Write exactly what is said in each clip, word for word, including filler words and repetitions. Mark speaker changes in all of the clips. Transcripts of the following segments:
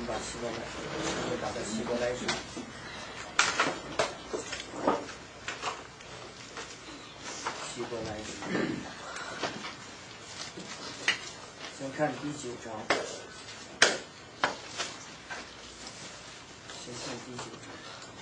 Speaker 1: 们把希伯来书打到希伯来书，希伯来书，先看第九章，先看第九章，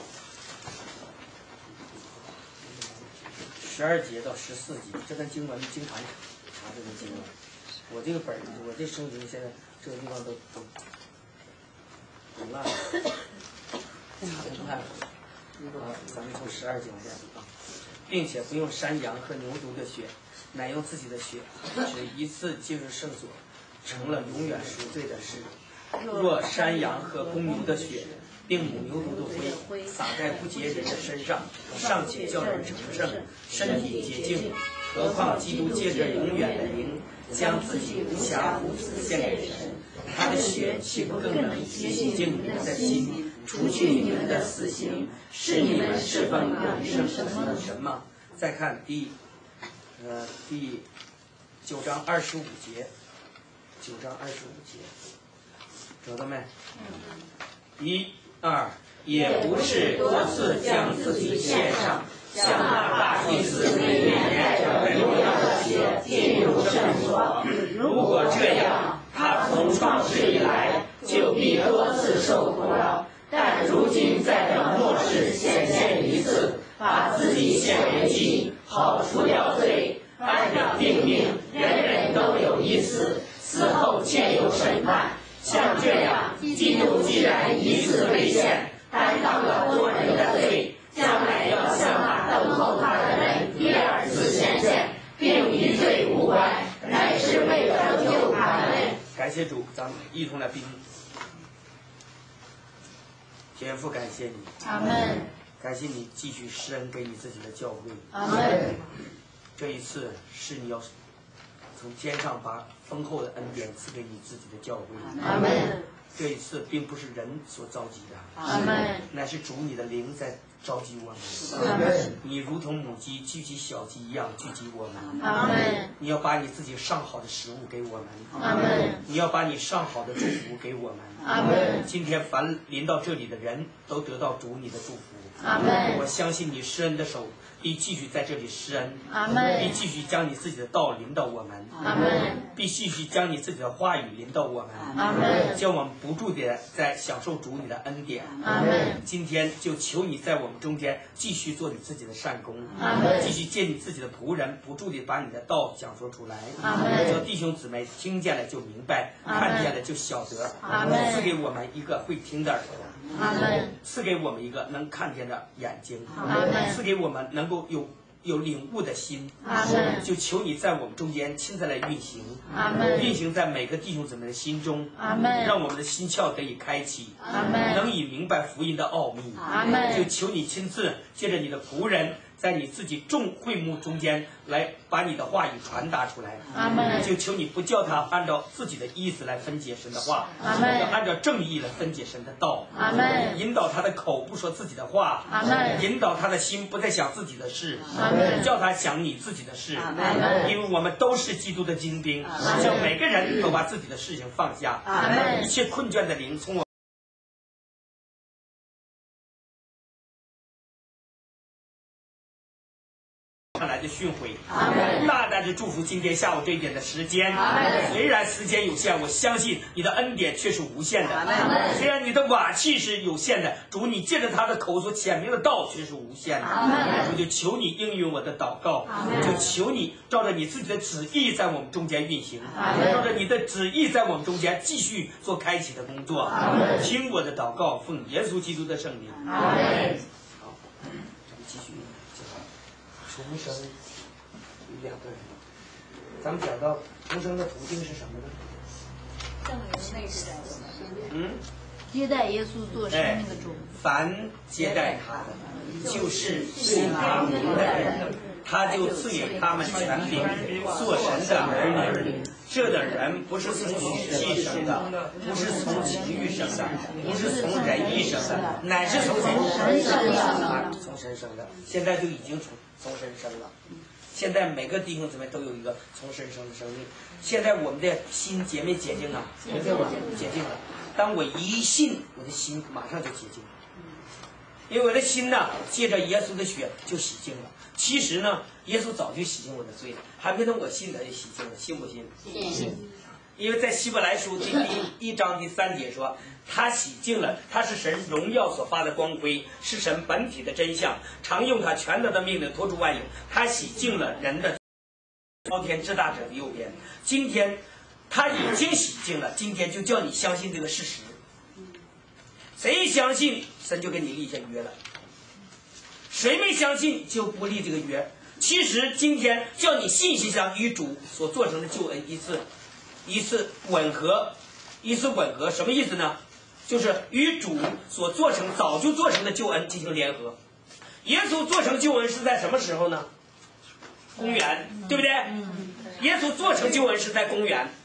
Speaker 1: 十二节到十四节，这段经文经常查这个经文。我这个本儿，我这圣经现在这个地方都都都烂了，查的烂了。啊，咱们从十二节往下啊，并且不用山羊和牛犊的血，乃用自己的血，只一次进入圣所，成了永远赎罪的事。若山羊和公牛的血，并母牛犊的灰洒在不洁人的身上，尚且叫人成圣，身体洁净，何况基督借着永远的灵，将自己无瑕无疵献给神，他的血岂不更能洗净你们的心，除去你们的死刑，使你们侍奉永生的神吗？再看第呃第九章二十五节，九章二十五节，找到没？一二，也不是多次将自己献上，像那大祭司每年带着荣耀的血进入圣所。如果这样，他从创世以来就必多次受苦了。但如今在等末世显现一次，把自己献为祭，好除掉罪。按着定命，人人都有一死，死后且有审判。像这样，基督既然一次为献，担当了多人的罪，将来要向那等候他的人第二次显现，并与罪无关，乃是为了救他们。感谢主，咱们一同来闭目。天父，感谢你，
Speaker 2: 阿门。
Speaker 1: 感谢你继续施恩给你自己的教会，
Speaker 2: 阿门。
Speaker 1: 这一次是你要从天上把丰厚的恩典赐给你自己的教会，
Speaker 2: 阿门。
Speaker 1: 这一次并不是人所召集的，
Speaker 2: 阿门，
Speaker 1: 乃是主你的灵在召集我们。
Speaker 2: 阿门。
Speaker 1: 你如同母鸡聚集小鸡一样聚集我们。
Speaker 2: 阿门。
Speaker 1: 你要把你自己上好的食物给我们。
Speaker 2: 阿门。
Speaker 1: 你要把你上好的祝福给我们。
Speaker 2: 阿门。
Speaker 1: 今天凡临到这里的人都得到主你的祝福。
Speaker 2: 阿门。
Speaker 1: 我相信你施恩的手必继续在这里施恩。
Speaker 2: 阿门。
Speaker 1: 必继续将你自己的道临到我们。
Speaker 2: 阿门。
Speaker 1: 必继续将你自己的话语临到我们。
Speaker 2: 阿门。
Speaker 1: 叫我们不住地在享受主你的恩典。
Speaker 2: 阿门。
Speaker 1: 今天就求你在我们中间继续做你自己的善功。
Speaker 2: 阿门。
Speaker 1: 继续借你自己的仆人不住地把你的道讲说出来。
Speaker 2: 阿门。
Speaker 1: 叫弟兄姊妹听见了就明白，看见了就晓得。
Speaker 2: 阿门。
Speaker 1: 赐给我们一个会听的耳朵。
Speaker 2: 阿门。
Speaker 1: 赐给我们一个能看见的眼睛。
Speaker 2: 阿门。
Speaker 1: 赐给我们能够有有领悟的心。
Speaker 2: 阿门。
Speaker 1: 就求你在我们中间亲自来运行。
Speaker 2: 阿门。
Speaker 1: 运行在每个弟兄姊妹的心中。
Speaker 2: 阿门。
Speaker 1: 让我们的心窍得以开启。
Speaker 2: 阿门。
Speaker 1: 能以明白福音的奥秘。
Speaker 2: 阿门。
Speaker 1: 就求你亲自借着你的仆人，在你自己众会幕中间来把你的话语传达出来。
Speaker 2: 阿门。
Speaker 1: 就求你不叫他按照自己的意思来分解神的话，
Speaker 2: 阿门。
Speaker 1: 要按照正义来分解神的道。
Speaker 2: 阿门。
Speaker 1: 引导他的口不说自己的话。
Speaker 2: 阿门。
Speaker 1: 引导他的心不再想自己的事。
Speaker 2: 阿门。
Speaker 1: 叫他想你自己的事。
Speaker 2: 阿门。
Speaker 1: 因为我们都是基督的精兵，叫每个人都把自己的事情放下。
Speaker 2: 阿门。
Speaker 1: 一切困倦的灵从我上来的训诲，大大的祝福今天下午这一点的时间。虽然时间有限，我相信你的恩典却是无限的。虽然你的瓦器是有限的，主你借着他的口所显明的道却是无限的。我就求你应允我的祷告，就求你照着你自己的旨意在我们中间运行，照着你的旨意在我们中间继续做开启的工作。听我的祷告，奉耶稣基督的圣名。
Speaker 2: 阿门。
Speaker 1: 好，咱们继续讲重生有两个人。咱们讲到重生的途径是什么呢？
Speaker 3: 圣灵内在的。
Speaker 1: 嗯，
Speaker 2: 接待耶稣做生命的主。
Speaker 1: 凡接待他的，就是信他名的人，他就赐给他们权柄，做神的儿女。这的人不是从血气生的，不是从情欲生的，不是从人意生的，乃是从神生的。从神生的，现在就已经从从神生了。现在每个弟兄姊妹都有一个从神生的生命。现在我们的心洁没洁净啊？洁净了，洁净了。 当我一信，我的心马上就洁净了，因为我的心呢，借着耶稣的血就洗净了。其实呢，耶稣早就洗净我的罪了，还没等我信他就洗净了，信不信？
Speaker 2: 信。
Speaker 1: 因为在希伯来书第第一章第三节说，他洗净了，他是神荣耀所发的光辉，是神本体的真相，常用他全能的命令托出万有，他洗净了人的高天之大者的右边。今天他已经洗净了，今天就叫你相信这个事实。谁相信，神就跟你立下约了；谁没相信，就不立这个约。其实今天叫你信息上与主所做成的救恩一次一次吻合，一次吻合，什么意思呢？就是与主所做成早就做成的救恩进行联合。耶稣做成救恩是在什么时候呢？公元，对不对？耶稣做成救恩是在公元。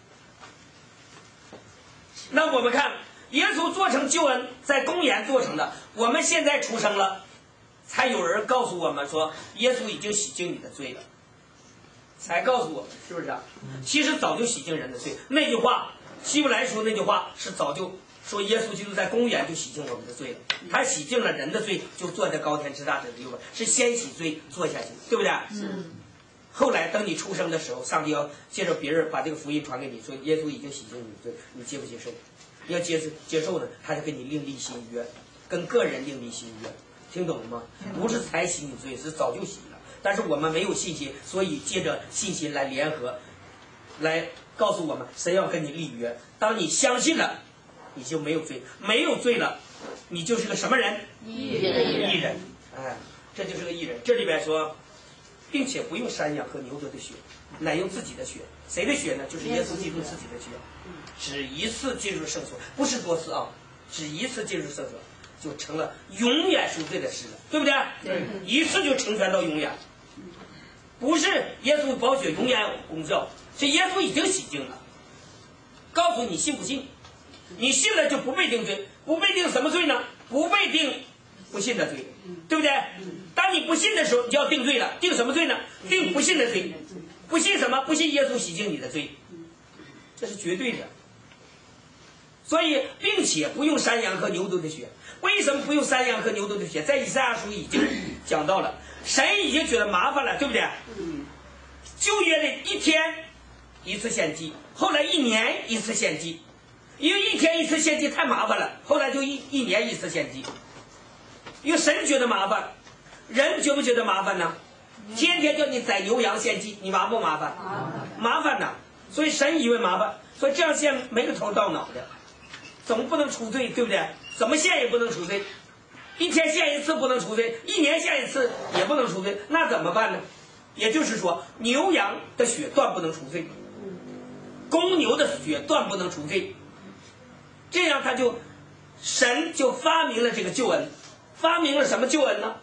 Speaker 1: 那我们看，耶稣做成救恩在公元做成的，我们现在出生了，才有人告诉我们说，耶稣已经洗净你的罪了。才告诉我们，是不是啊？其实早就洗净人的罪。那句话，希伯来书那句话是早就说耶稣基督在公元就洗净我们的罪了。他洗净了人的罪，就坐在高天之大者的右边，是先洗罪坐下去，对不对？嗯。后来等你出生的时候，上帝要借着别人把这个福音传给你，说耶稣已经洗净你的罪，你接不接受？要接受接受呢，他就给你另立新约，跟个人另立新约，听懂了吗？不是才洗你罪，是早就洗了。但是我们没有信心，所以借着信心来联合，来告诉我们神要跟你立约。当你相信了，你就没有罪；没有罪了，你就是个什么人？
Speaker 2: 义人。
Speaker 1: 义人，哎，这就是个义人。这里边说，并且不用山羊和牛犊的血，乃用自己的血。谁的血呢？就是耶稣基督自己的血。只一次进入圣所，不是多次啊，只一次进入圣所，就成了永远赎罪的事了，对不对？对，一次就成全到永远。不是耶稣宝血永远功效，是耶稣已经洗净了。告诉你信不信？你信了就不被定罪，不被定什么罪呢？不被定不信的罪，对不对？当你不信的时候，你就要定罪了。定什么罪呢？定不信的罪。不信什么？不信耶稣洗净你的罪，这是绝对的。所以，并且不用山羊和牛犊的血。为什么不用山羊和牛犊的血？在以赛亚书已经讲到了，神已经觉得麻烦了，对不对？旧约的一天一次献祭，后来一年一次献祭，因为一天一次献祭太麻烦了，后来就一一年一次献祭。因为神觉得麻烦，人觉不觉得麻烦呢？天天叫你宰牛羊献祭，你麻不麻烦？麻烦呐！所以神以为麻烦，所以这样献没个头到脑的，总不能除罪，对不对？怎么献也不能除罪，一天献一次不能除罪，一年献一次也不能除罪，那怎么办呢？也就是说，牛羊的血断不能除罪，公牛的血断不能除罪，这样他就神就发明了这个救恩。发明了什么救恩呢？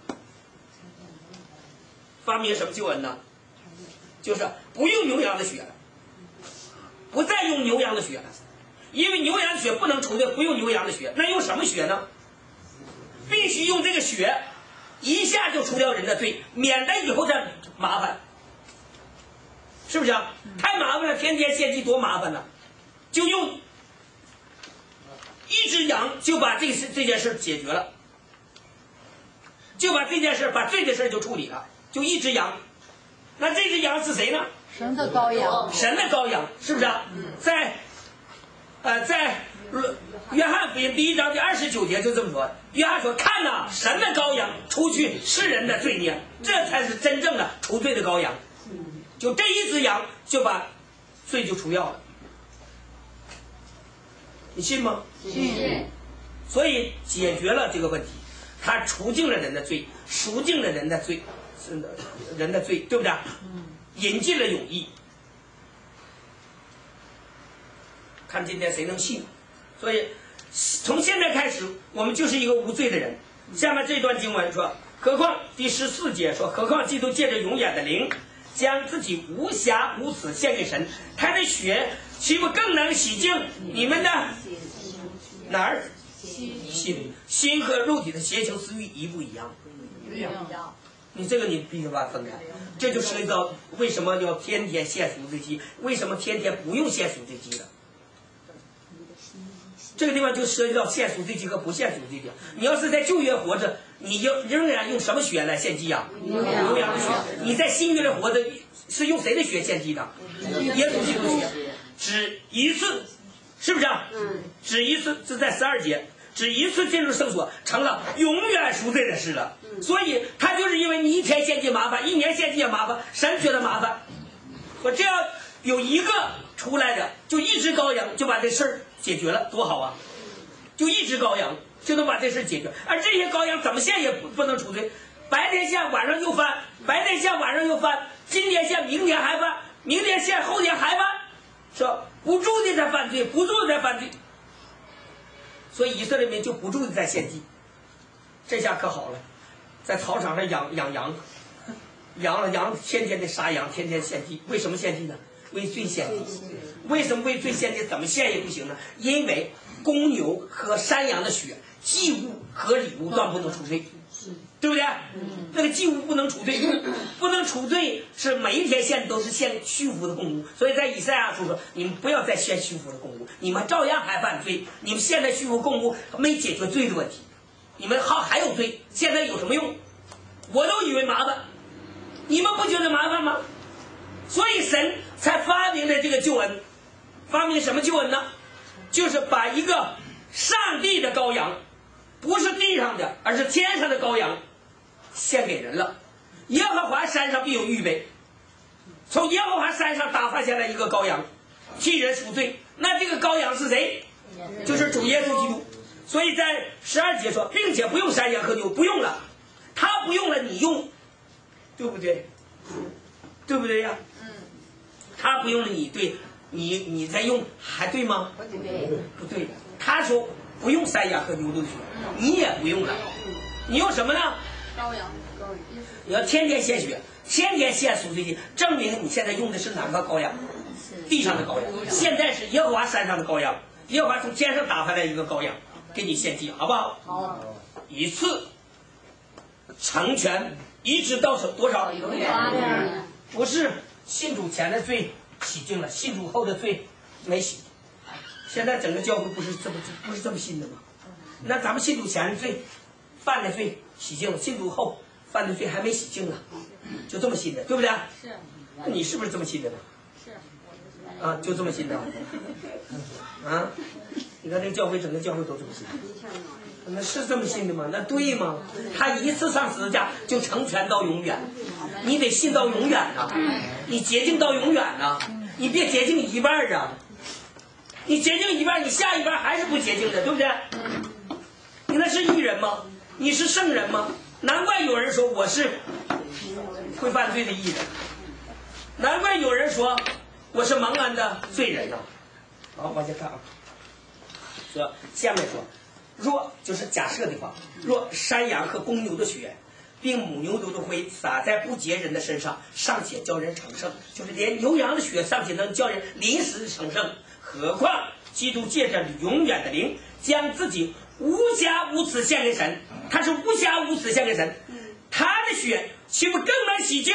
Speaker 1: 发明什么救恩呢？就是不用牛羊的血了，不再用牛羊的血了，因为牛羊的血不能除罪，不用牛羊的血，那用什么血呢？必须用这个血，一下就除掉人的罪，免得以后再麻烦，是不是啊？太麻烦了，天天献祭多麻烦呢，就用一只羊就把这这件事解决了。就把这件事，把罪的事就处理了，就一只羊。那这只羊是谁呢？
Speaker 2: 神的羔羊。
Speaker 1: 神的羔羊，是不是啊？在，呃，在约翰福音第一章第二十九节就这么说。约翰说：“看呐，神的羔羊，除去世人的罪孽，这才是真正的除罪的羔羊。就这一只羊，就把罪就除掉了。你信吗？
Speaker 2: 信。
Speaker 1: 所以解决了这个问题。”他除尽了人的罪，赎尽了人的罪，人的罪，对不对？引进了永义。看今天谁能信。所以从现在开始，我们就是一个无罪的人。下面这段经文说，何况第十四节说，何况基督借着永远的灵，将自己无瑕无疵献给神，他的血岂不更能洗净你们的哪儿？心心和肉体的邪情私欲一不一样？
Speaker 3: 一样。
Speaker 1: 你这个你必须把它分开，这就涉及到为什么要天天献赎罪祭，为什么天天不用献赎罪祭的？
Speaker 4: 这个地方就涉及到献赎罪祭和不献赎罪祭。你要是在旧约活着，你就仍然用什么血来献祭呀？牛羊的血。你在新约里活着，是用谁的血献祭的？耶稣基督的血。只一次，是不是？嗯。只一次，是在十二节，只一次进入圣所，成了永远赎罪的事了。所以他就是因为你一天献祭麻烦，一年献祭也麻烦，神觉得麻烦。我这样有一个出来的，就一只羔羊就把这事儿解决了，多好啊！就一只羔羊就能把这事解决，而这些羔羊怎么献也不不能除罪，白天献晚上又翻，白天献晚上又翻，今天献明天还翻，明天献后天还翻，是吧？不住的在犯罪，不住的在犯罪，所以以色列民就不住的在献祭。这下可好了，在草场上养养羊，养了羊天天的杀羊，天天献祭。为什么献祭呢？为罪献祭。为什么为罪献祭？怎么献也不行呢？因为公牛和山羊的血，祭物和礼物断不能除罪，对不对？那个祭物不能除罪，不能除罪是每一天献都是献虚浮的供物。所以在以赛亚书说，你们不要再献虚浮的供物，你们照样还犯罪。你们现在虚浮供物没解决罪的问题，你们好还有罪，现在有什么用？我都以为麻烦，你们不觉得麻烦吗？所以神才发明了这个救恩。发明什么救恩呢？就是把一个上帝的羔羊，不是地上的，而是天上的羔羊，献给人了。耶和华山上必有预备，从耶和华山上打发下来一个羔羊，替人赎罪。那这个羔羊是谁？就是主耶稣基督。所以在十二节说，并且不用山羊和牛，不用了，他不用了，你用，对不对？对不对呀？他不用了，你对。你你在用还对吗？不对，不对。他说不用山羊和牛的血，你也不用了。你用什么呢？羔羊，羔羊。你要天天献血，天天献赎罪祭，证明你现在用的是哪个羔羊？地上的羔羊。现在是耶和华山上的羔羊，耶和华从天上打发来一个羔羊，给你献祭，好不好？好。一次成全，一直到手多少？永远。不是信主前的罪洗净了，信主后的罪没洗。现在整个教会不是这么不是这么信的吗？那咱们信主前的罪犯的罪洗净了，信主后犯的罪还没洗净呢，就这么信的，对不对？是。那你是不是这么信的呢？是。啊，就这么信的。啊，你看这个教会，整个教会都这么信。那是这么信的吗？那对吗？他一次上十字架就成全到永远，你得信到永远呐，你洁净到永远呐，你别洁净一半啊，你洁净一半，你下一半还是不洁净的，对不对？你那是义人吗？你是圣人吗？难怪有人说我是会犯罪的义人，难怪有人说我是蒙恩的罪人呐。好，往下看啊，说下面说。若就是假设的话，若山羊和公牛的血，并母牛犊的灰洒在不洁人的身上，尚且叫人成圣，就是连牛羊的血尚且能叫人临时成圣，何况基督借着永远的灵，将自己无瑕无疵献给神，他是无瑕无疵献给神，他的血岂不更能洗净？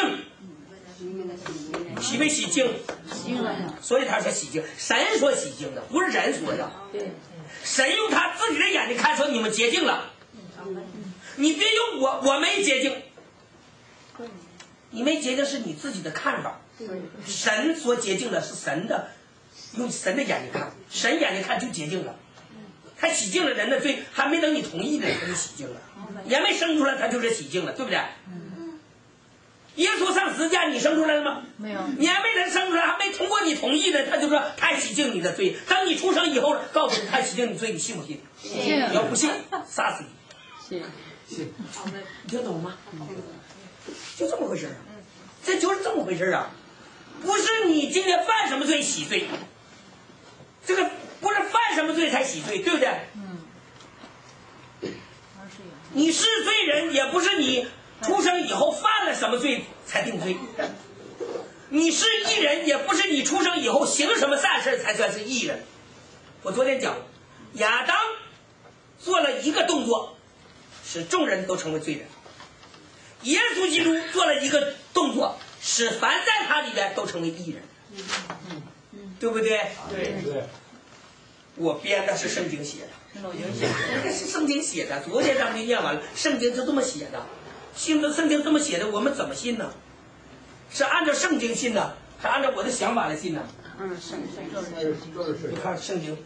Speaker 4: 洗没洗净？所以他说洗净，神说洗净的，不是人说的。神用他自己的眼睛看说你们洁净了，你别用我我没洁净，你没洁净是你自己的看法，神所洁净的是神的，用神的眼睛看，神眼睛看就洁净了，他洗净了人的罪，还没等你同意呢他就洗净了，也没生出来他就是洗净了，对不对？耶稣上十字架，你生出来了吗？没有。你还没能生出来，还没通过你同意呢，他就说他洗净你的罪。当你出生以后，告诉你他洗净你罪，你信不信？信。你要不信，杀死你。信。信。你听懂吗？就这么回事啊，这就是这么回事啊，不是你今天犯什么罪洗罪，这个不是犯什么罪才洗罪，对不对？嗯。你是罪人，也不是你出生以后犯了什么罪才定罪，你是义人，也不是你出生以后行什么善事才算是义人。我昨天讲，亚当做了一个动作，使众人都成为罪人；耶稣基督做了一个动作，使凡在他里边都成为义人，对不对？对对。 我编的是圣经写的，这是圣经写的。昨天咱们就念完了，圣经就这么写的。信的圣经这么写的，我们怎么信呢？是按照圣经信呢，还是按照我的想法来信呢？
Speaker 2: 嗯，圣经。
Speaker 4: 你看圣经。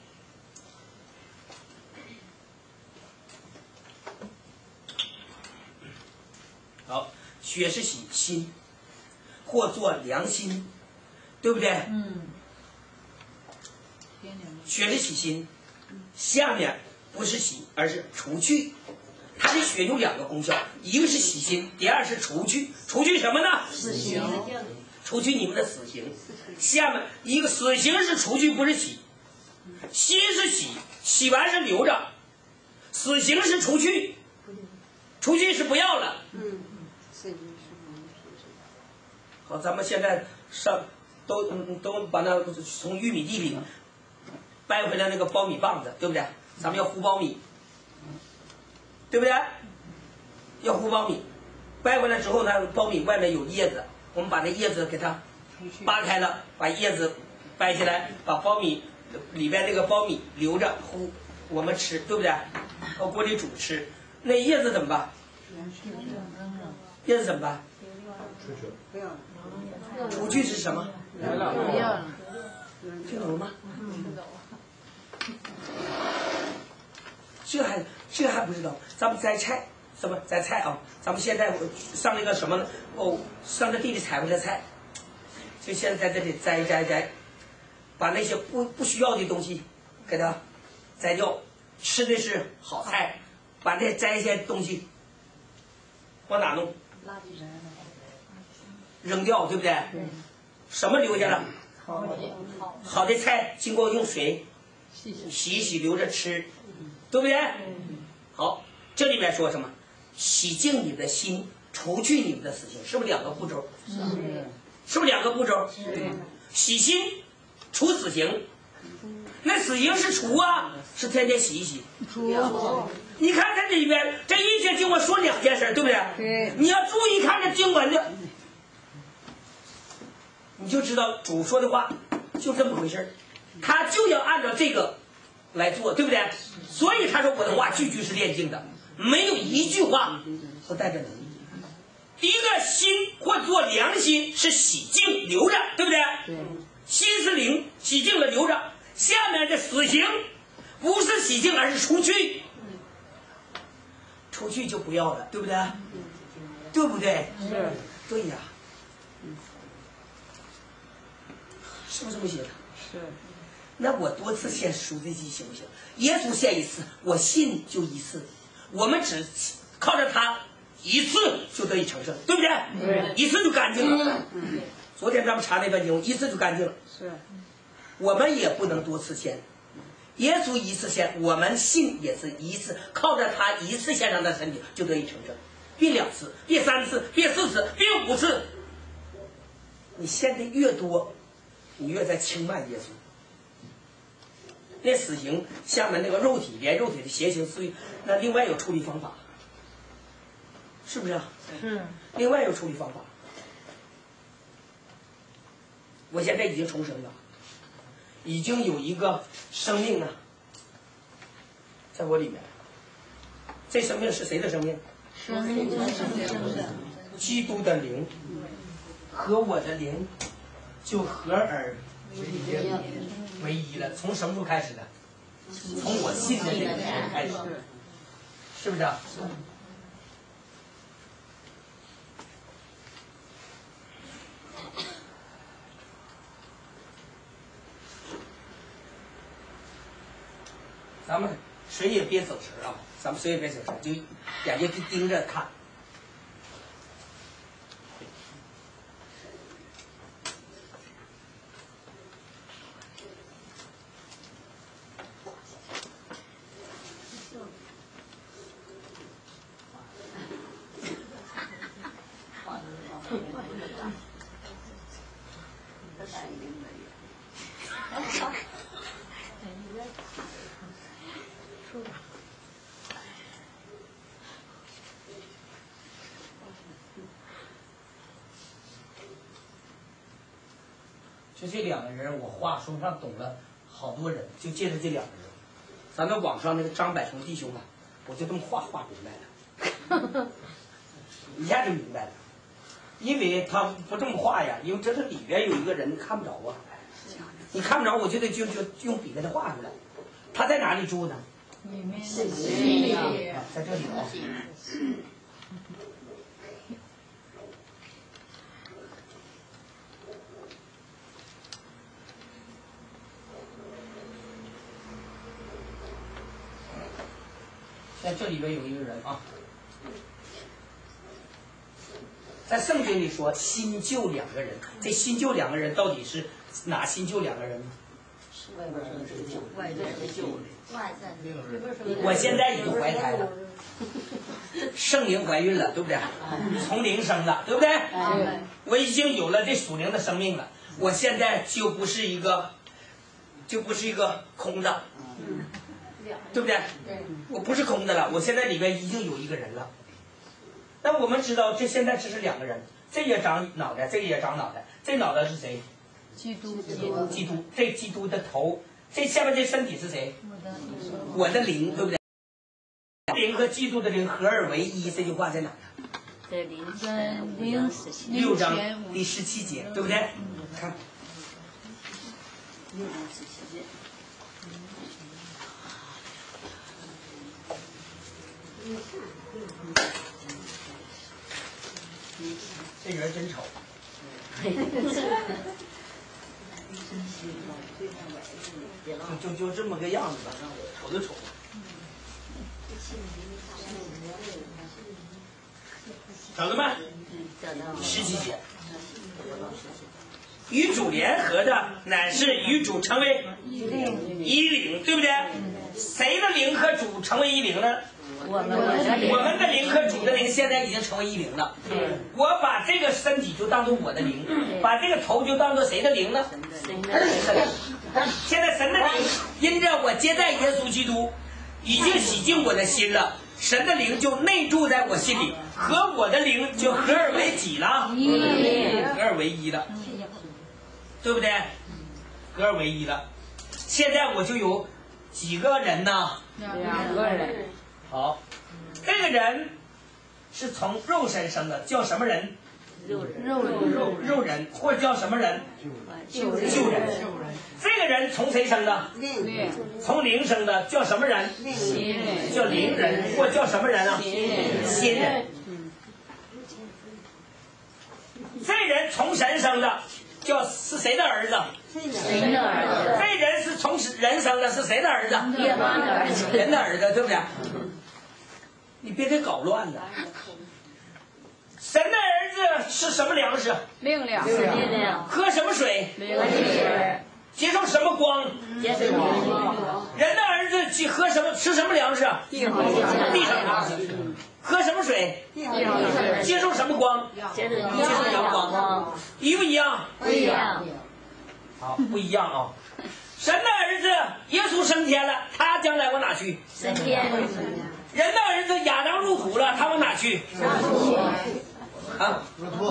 Speaker 4: 好，血是洗心，或作良心，对不对？
Speaker 2: 嗯。
Speaker 4: 血是洗心，下面不是洗，而是除去。它的血有两个功效，一个是洗心，第二是除去。除去什么呢？
Speaker 2: 死刑。
Speaker 4: 除去你们的死刑。下面一个死刑是除去，不是洗。心是洗，洗完是留着，死刑是除去，除去是不要了。
Speaker 2: 嗯。
Speaker 4: 好，咱们现在上都都把那从玉米地里掰回来那个苞米棒子，对不对？咱们要糊苞米，对不对？要糊苞米，掰回来之后呢，苞米外面有叶子，我们把那叶子给它扒开了，把叶子掰下来，把苞米里边那个苞米留着糊，我们吃，对不对？到锅里煮吃。那叶子怎么办？叶子怎么办？
Speaker 2: 不要了。
Speaker 4: 除去是什么？
Speaker 2: 不要了。
Speaker 4: 听懂了吗？这还这还不知道，咱们摘菜，什么摘菜啊？咱们现在上那个什么呢？哦，上那地里采回来菜，就现在在这里摘摘摘，把那些不不需要的东西给它摘掉，吃的是好菜，把那摘一些东西往哪弄？
Speaker 2: 垃圾人。
Speaker 4: 扔掉，对不对？
Speaker 2: 对。
Speaker 4: 什么留下了？
Speaker 2: 好的。
Speaker 4: 好的菜经过用水洗一洗，留着吃，对不对？好，这里面说什么？洗净你的心，除去你们的死刑，是不是两个步骤？
Speaker 2: 是。
Speaker 4: 是不是两个步骤？
Speaker 2: 是。
Speaker 4: 洗心，除死刑。那死刑是除啊，是天天洗一洗。
Speaker 2: 除。
Speaker 4: 你看它这里边这一节经文说两件事，对不对？
Speaker 2: 对。
Speaker 4: 你要注意看这经文的，你就知道主说的话就这么回事，他就要按照这个来做，对不对？所以他说我的话句句是炼净的，没有一句话不带着能力。第一个心或做良心是洗净留着，对不对？
Speaker 2: 对。
Speaker 4: 心是灵，洗净了留着。下面的死刑不是洗净，而是除去。除去就不要了，对不对？对不对？
Speaker 2: 是。
Speaker 4: 对呀。是不是这么写的？
Speaker 2: 是。
Speaker 4: 那我多次献赎罪祭行不行？耶稣献一次，我信就一次，我们只靠着他一次就得以成圣，对不对？
Speaker 2: 对。
Speaker 4: 一次就干净了。嗯。昨天咱们查那段经，一次就干净了。
Speaker 2: 是。我
Speaker 4: 们也不能多次献，耶稣一次献，我们信也是一次，靠着他一次献上的身体就得以成圣，别两次，别三次，别四次，别五次。你献的越多，你越在轻慢耶稣。那死刑下面那个肉体连肉体的邪行私欲，那另外有处理方法，是不是啊？
Speaker 2: 是。
Speaker 4: 另外有处理方法。我现在已经重生了，已经有一个生命啊，在我里面。这生命是谁的生命？
Speaker 2: 生命的生命。
Speaker 4: 基督的灵和我的灵就合而为一了。从什么时候开始的？从我信的这个天开始，是不是啊？咱们谁也别走神啊！咱们谁也别走神，就眼睛就盯着看。就这两个人，我话说不上懂了好好多人，就借着这两个人，咱们网上那个张百成弟兄啊，我就这么画画明白了，一下就明白了，因为他不这么画呀，因为这是里边有一个人看不着啊，你看不着，我就得就就用笔给他画出来。他在哪里住呢？
Speaker 2: 里面
Speaker 3: 心里
Speaker 4: 啊，在这里啊。在这里边有一个人啊，在圣经里说新旧两个人，这新旧两个人到底是哪新旧两个人呢？
Speaker 3: 外边说的这个旧，外在的旧，外在的。
Speaker 4: 我现在已经怀胎了，圣灵怀孕了，对不对？从灵生的，对不对？我已经有了这属灵的生命了，我现在就不是一个，就不是一个空的，对不对？我不是空的了，我现在里边已经有一个人了。那我们知道，这现在只是两个人，这也长脑袋，这个也长脑袋，这脑袋是谁？
Speaker 2: 基督，
Speaker 4: 基督，这基督的头，这下面这身体是谁？我的灵，对不对？灵和基督的灵合二为一，这句话在哪？
Speaker 3: 在零
Speaker 2: 在零
Speaker 4: 六章第十七节，对不对？看，
Speaker 3: 六章十七节。
Speaker 4: 这人真丑。就就就这么个样子吧，瞅就瞅。找到吗？十七节。与主联合的乃是与主成为一灵，对不对？谁的灵和主成为一灵呢？
Speaker 3: 我们的灵，
Speaker 4: 我们的灵和主的灵现在已经成为一灵了。我把这个身体就当做我的灵，把这个头就当做谁的灵呢？
Speaker 3: 神的灵。
Speaker 4: 现在神的灵因着我接待耶稣基督，已经洗净我的心了，神的灵就内住在我心里，和我的灵就合二为己了，合二为一了，对不对？合二为一了。现在我就有几个人呢？
Speaker 3: 两个人。
Speaker 4: 好，这个人是从肉身生的，叫什么人？
Speaker 3: 肉人，
Speaker 2: 肉
Speaker 4: 肉肉人，或者叫什么人？
Speaker 3: 救人，
Speaker 4: 救人。这个人从谁生的？
Speaker 2: 灵，
Speaker 4: 从灵生的，叫什么人？
Speaker 2: 新人，
Speaker 4: 叫灵人，或叫什么人啊？新人。这人从神生的，叫是谁的儿子？
Speaker 3: 神的儿子，
Speaker 4: 这人是从人生的，是谁的儿子？
Speaker 3: 耶和华的儿子，
Speaker 4: 人的儿子，对不对？你别给搞乱了。神的儿子吃什么粮食？
Speaker 2: 灵粮，
Speaker 3: 力量，
Speaker 4: 喝什么水？
Speaker 2: 灵
Speaker 3: 是
Speaker 4: 接受什么光？
Speaker 3: 接受光，
Speaker 4: 人的儿子去喝什么？吃什么粮食？
Speaker 2: 地上
Speaker 4: 地上粮食。喝什么水？接受什么光？
Speaker 3: 接受
Speaker 4: 接受阳光，一不一样？
Speaker 3: 不一样，
Speaker 4: 好，不一样啊！神的儿子耶稣升天了，他将来往哪去？
Speaker 3: 升天，
Speaker 4: 人的儿子亚当入土了，他往哪去？啊？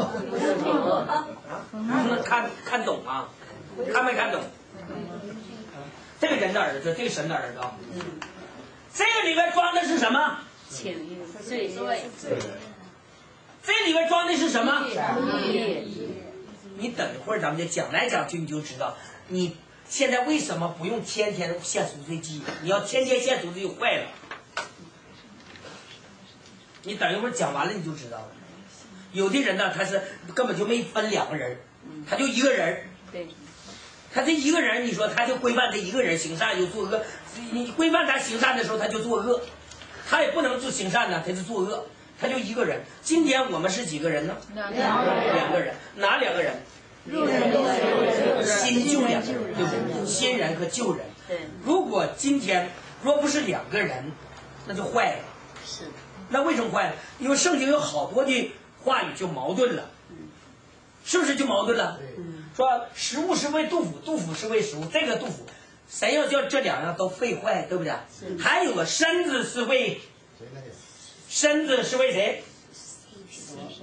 Speaker 4: 能看看懂啊？看没看懂？这个人的儿子，这个神的儿子啊，这个里边装的是什么？
Speaker 3: 情欲，罪罪，
Speaker 4: 这里边装的是什么？
Speaker 3: 义，
Speaker 4: 你等一会儿，咱们就讲来讲去，你就知道，你现在为什么不用天天献赎罪祭？你要天天献赎罪就坏了。你等一会儿讲完了，你就知道了。有的人呢，他是根本就没分两个人，他就一个人。
Speaker 3: 对，
Speaker 4: 他这一个人，你说他就规范这一个人行善又作恶，你规范他行善的时候他就作恶，他也不能做行善呢，他是作恶，他就一个人。今天我们是几个人呢？
Speaker 2: 两
Speaker 4: 两个人，哪两个人？新旧两个人，对不对？新人和旧人。
Speaker 3: 对，
Speaker 4: 如果今天若不是两个人，那就坏了。
Speaker 3: 是，
Speaker 4: 那为什么坏了？因为圣经有好多的话语就矛盾了，是不是就矛盾了？说食物是为杜甫，杜甫是为食物，这个杜甫，谁要叫这两样都废坏，对不对？还有个身子是为，身子是为谁？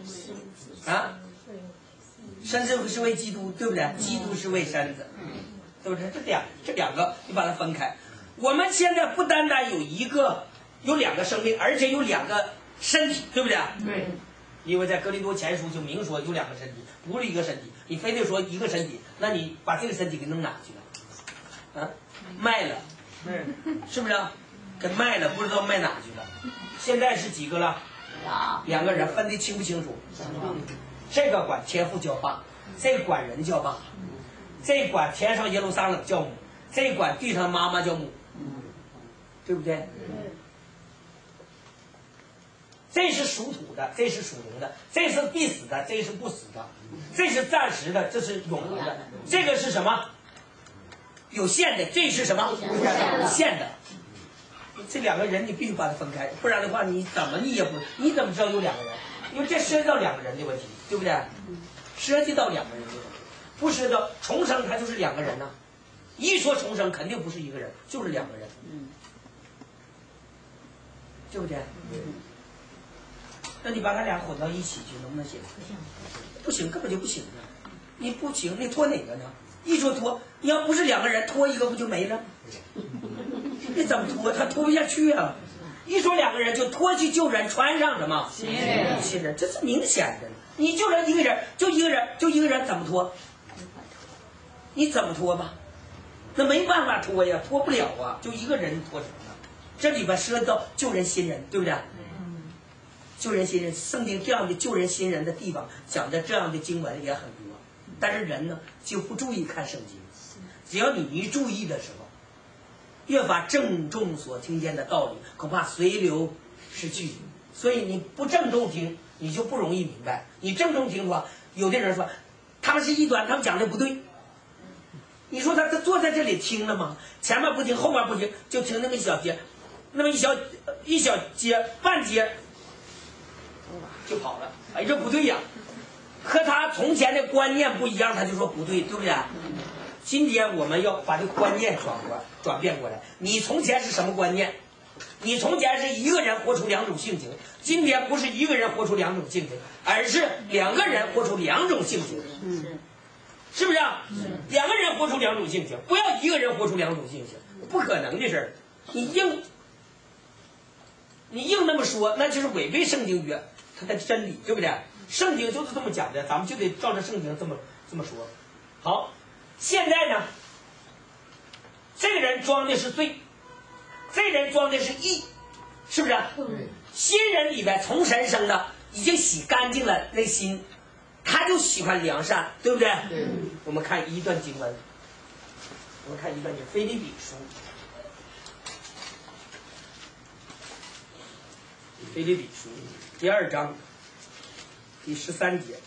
Speaker 4: 啊？身子是为基督，对不对？基督是为身子。 对不对？这两这两个你把它分开。我们现在不单单有一个有两个生命，而且有两个身体，对不对？
Speaker 2: 对。
Speaker 4: 因为在哥林多前书就明说有两个身体，不是一个身体。你非得说一个身体，那你把这个身体给弄哪去了？啊，卖了，嗯，是不是、啊？给卖了，不知道卖哪去了。现在是几个了？两个人，分得清不清楚？这个管天父叫爸，这管人叫爸，这管天上耶路撒冷叫母，这管地上妈妈叫母，对不对？这是属土的，这是属灵的，这是必死的，这是不死的，这是暂时的，这是永恒的。这个是什么？有限的，这是什么？有限的。这两个人你必须把它分开，不然的话你怎么你也不你怎么知道有两个人？因为这涉及到两个人的问题，对不对？涉及到两个人的问题，不涉及到重生，它就是两个人呐、啊。一说重生，肯定不是一个人，就是两个人，对不对？那你把他俩混到一起去，能不能行？不行，根本就不行啊！你不行，你拖哪个呢？一说拖，你要不是两个人拖一个不就没了？你怎么拖？他拖不下去啊！一说两个人就拖去救人，穿上什么？新人，新人，这是明显的。你救人一个人，就一个人，就一个人怎么拖？你怎么拖吧？那没办法拖呀，拖不了啊，就一个人拖成了。这里边涉及到救人新人，对不对？救人新人，圣经这样的救人新人的地方讲的这样的经文也很多，但是人呢就不注意看圣经。只要你一注意的时候，越发郑重所听见的道理，恐怕随流失去。所以你不郑重听，你就不容易明白。你郑重听的话，有的人说他们是异端，他们讲的不对。你说他他坐在这里听了吗？前面不听，后面不听，就听那么一小节，那么一小一小节半节。就跑了，哎，这不对呀，和他从前的观念不一样，他就说不对，对不对？今天我们要把这个观念转过转变过来。你从前是什么观念？你从前是一个人活出两种性情，今天不是一个人活出两种性情，而是两个人活出两种性情，是不是啊？两个人活出两种性情，不要一个人活出两种性情，不可能的事儿。你硬，你硬那么说，那就是违背圣经约。它的真理，对不对？圣经就是这么讲的，咱们就得照着圣经这么这么说。好，现在呢，这个人装的是罪，这个人装的是义，是不是？新人里边从神生的，已经洗干净了内心，他就喜欢良善，对不对？我们看一段经文，我们看一段经，腓立比书，腓立比书。第二章第十三节，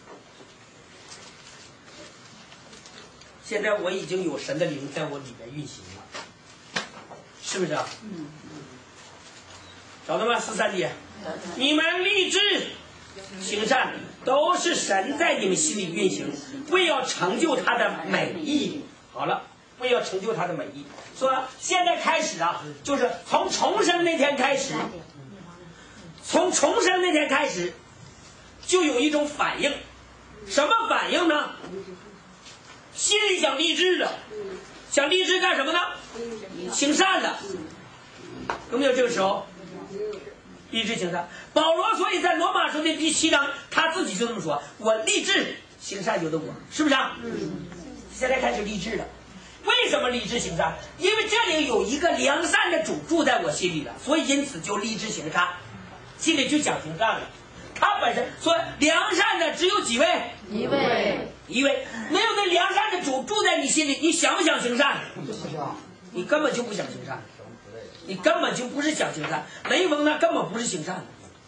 Speaker 4: 现在我已经有神的灵在我里面运行了，是不是啊？嗯。找到吗？十三节，你们立志行善，都是神在你们心里运行，为要成就他的美意。好了，为要成就他的美意，说现在开始啊，就是从重生那天开始。从重生那天开始，就有一种反应，什么反应呢？心里想立志的，想立志干什么呢？行善的，有没有这个时候？立志行善。保罗所以在罗马书的第七章，他自己就这么说：“我立志行善由得我。”是不是啊？现在开始立志了。为什么立志行善？因为这里有一个良善的主住在我心里了，所以因此就立志行善。心里就想行善了，他本身说良善的只有几位？
Speaker 2: 一位，
Speaker 4: 一位，没有那良善的主住在你心里，你想不想行善？你根本就不想行善，你根本就不是想行善。雷锋那根本不是行善的，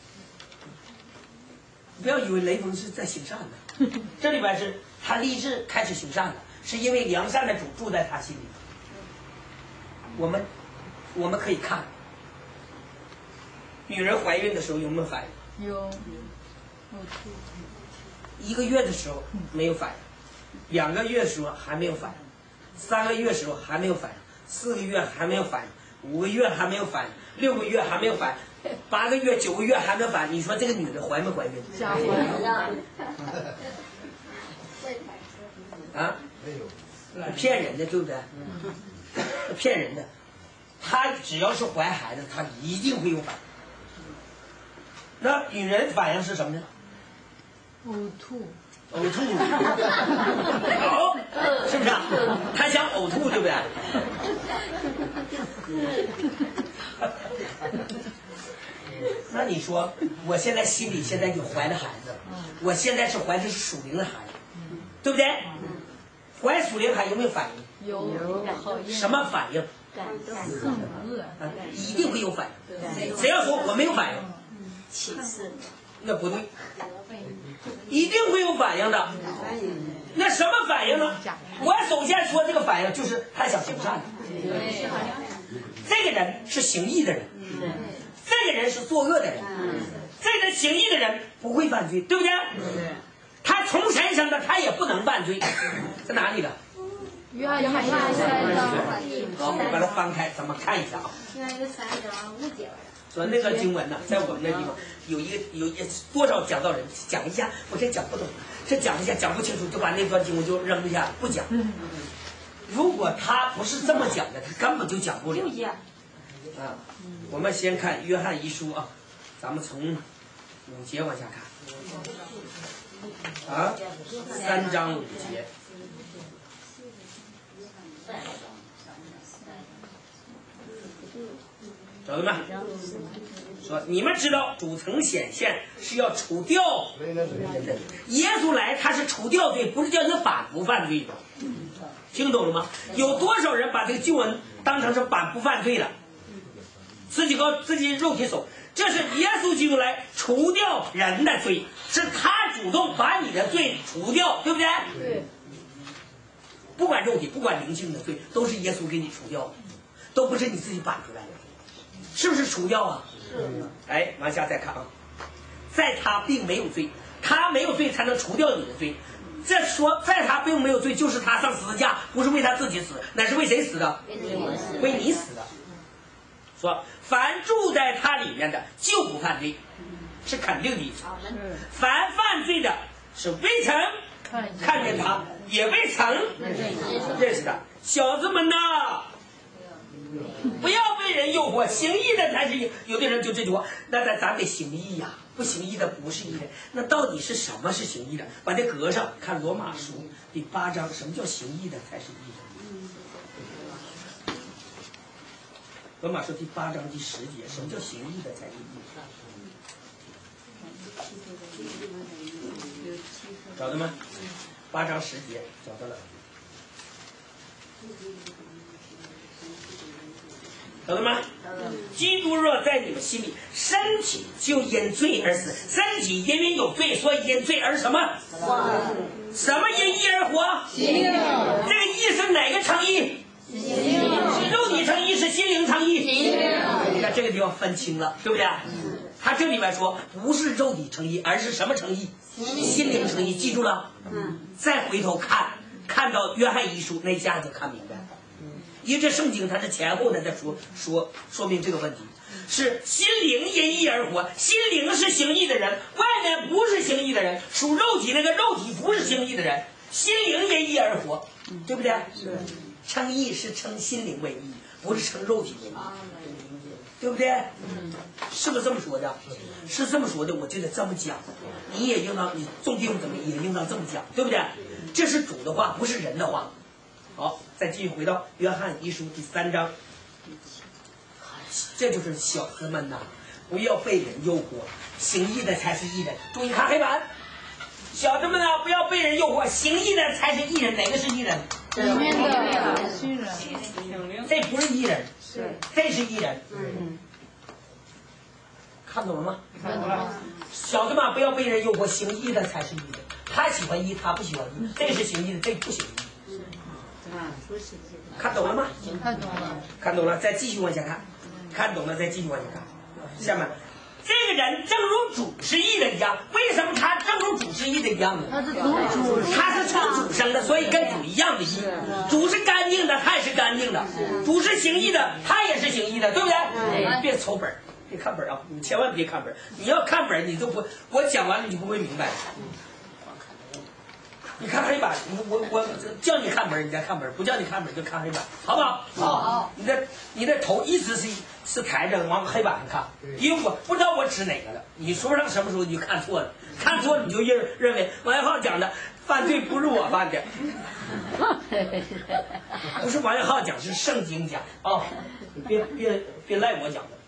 Speaker 4: 不要以为雷锋是在行善的，这里边是他立志开始行善的，是因为良善的主住在他心里。我们我们可以看。女人怀孕的时候有没有反应？
Speaker 2: 有，有
Speaker 4: 一个月的时候没有反应，两个月的时候还没有反应，三个月的时候还没有反应，四个月还没有反应，五个月还没有反应，六个月还没有反应，八个月、九个月还没有反应。你说这个女的怀没怀孕？
Speaker 2: 吓坏了。
Speaker 4: 啊？
Speaker 5: 没有。
Speaker 4: 骗人的，对不对？骗人的。他只要是怀孩子，他一定会有反应。那女人反应是什么呢？
Speaker 2: 呕吐。
Speaker 4: 呕吐，好，是不是啊？他想呕吐，对不对？那你说，我现在心里现在就怀着孩子，我现在是怀的是属灵的孩子，对不对？怀属灵孩有没有反应？
Speaker 2: 有，
Speaker 4: 什么反应？
Speaker 2: 恨恶，
Speaker 4: 啊，一定会有反应。谁要说我没有反应，
Speaker 3: 启示，
Speaker 4: 那不对，一定会有反应的。那什么反应呢？我首先说这个反应就是他想行善的，这个人是行义的人，这个人是作恶的人，这个行义的人不会犯罪，对不对？他从神生的，他也不能犯罪，在哪里的？
Speaker 2: 约翰一书三章。
Speaker 4: 好，我把它翻开，咱们看一下啊。
Speaker 3: 约翰一书三章五节。
Speaker 4: 说那段经文呢，在我们那地方有一个有一多少讲道人讲一下，我这讲不懂，这讲一下讲不清楚，就把那段经文就扔一下不讲。如果他不是这么讲的，他根本就讲不了。啊，我们先看约翰一书啊，咱们从五节往下看。啊，三章五节。找到吗？说你们知道主曾显现是要除掉人的，耶稣来他是除掉罪，不是叫你反不犯罪的，听懂了吗？有多少人把这个救恩当成是反不犯罪的，自己靠自己肉体手，这是耶稣基督来除掉人的罪，是他主动把你的罪除掉，对不对？
Speaker 2: 对。
Speaker 4: 不管肉体，不管灵性的罪，都是耶稣给你除掉的，都不是你自己办出来的，是不是除掉啊？是。哎，往下再看啊，在他并没有罪，他没有罪才能除掉你的罪。这说在他并没有罪，就是他上十字架不是为他自己死，乃是为谁死的？为你死的。说凡住在他里面的就不犯罪，是肯定的意思。凡犯罪的是未曾看见他，也未曾认识他。小子们呐，不要被人诱惑，行义的才是义。有的人就这句话，那咱咱得行义呀、啊，不行义的不是义人。那到底是什么是行义的？把这搁上，看罗马书第八章，什么叫行义的才是义人？罗马书第八章第十节，什么叫行义的才是义人？找到吗？八章十节找到了。晓得吗？基督若在你们心里，身体就因罪而死，身体因为有罪，所以因罪而什么？什么因义而活？这个义是哪个成义？是肉体成义，是心灵成义。你看这个地方分清了，对不对？他这里面说不是肉体成义，而是什么成义？心灵成义，记住了。再回头看，看到约翰一书那下就看明白了。因为这圣经它是前后的在说说说明这个问题，是心灵因义而活，心灵是行义的人，外面不是行义的人，属肉体那个肉体不是行义的人，心灵因义而活，对不对？是。称义是称心灵为义，不是称肉体为义，对不对？是不是这么说的？是这么说的，我就得这么讲，你也应当，你众弟兄姊妹也应当这么讲，对不对？这是主的话，不是人的话。好，再继续回到约翰一书第三章，这就是小子们呐，不要被人诱惑，行义的才是义人。注意看黑板，小子们呐，不要被人诱惑，行义的才是义人。哪个是义人？
Speaker 2: 里面的新人，
Speaker 4: 这不是义人，是这是义人。嗯，看懂了吗？
Speaker 2: 看懂了。
Speaker 4: 小子们不要被人诱惑，行义的才是义人。他喜欢义，他不喜欢义，这是行义的，这不行义。看懂了吗？
Speaker 2: 看懂了。
Speaker 4: 看懂了，再继续往下看。看懂了，再继续往下看。下面，这个人正如主是义的一样，为什么他正如主是义的一样呢？
Speaker 2: 他是从主，
Speaker 4: 他是从主生的，所以跟主一样的义。主是干净的，他也是干净的；主是行义的，他也是行义的，对不对？别瞅本儿，别看本儿啊！你千万别看本儿，你要看本儿，你都不，我讲完了你不会明白。 你看黑板，我我我叫你看本，你再看本；不叫你看本就看黑板，好不好？好。你的你的头一直是是抬着往黑板上看，因为我不知道我指哪个了。你说不上什么时候你就看错了，看错了你就认认为王元浩讲的犯罪不是我犯的，不是王元浩讲，是圣经讲啊！你别别别赖我讲的。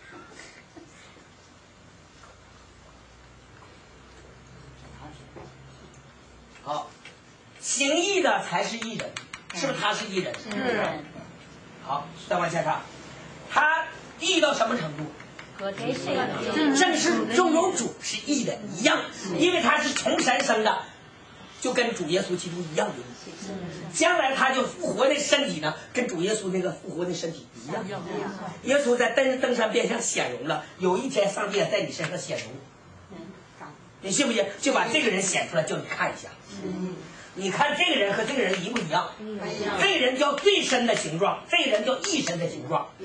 Speaker 4: 好，行义的才是义人，是不是他是义人？
Speaker 2: 是。
Speaker 4: 好，再往下看，他义到什么程度？
Speaker 3: 和谁谁
Speaker 4: 正是正有主是义人一样，因为他是从神生的，就跟主耶稣基督一样的义。将来他就复活的身体呢，跟主耶稣那个复活的身体一样。耶稣在登登山变相显荣了，有一天上帝也在你身上显荣。你信不信？就把这个人显出来，叫你看一下。你看这个人和这个人一不一样？这个人叫最深的形状，这个人叫一身的形状。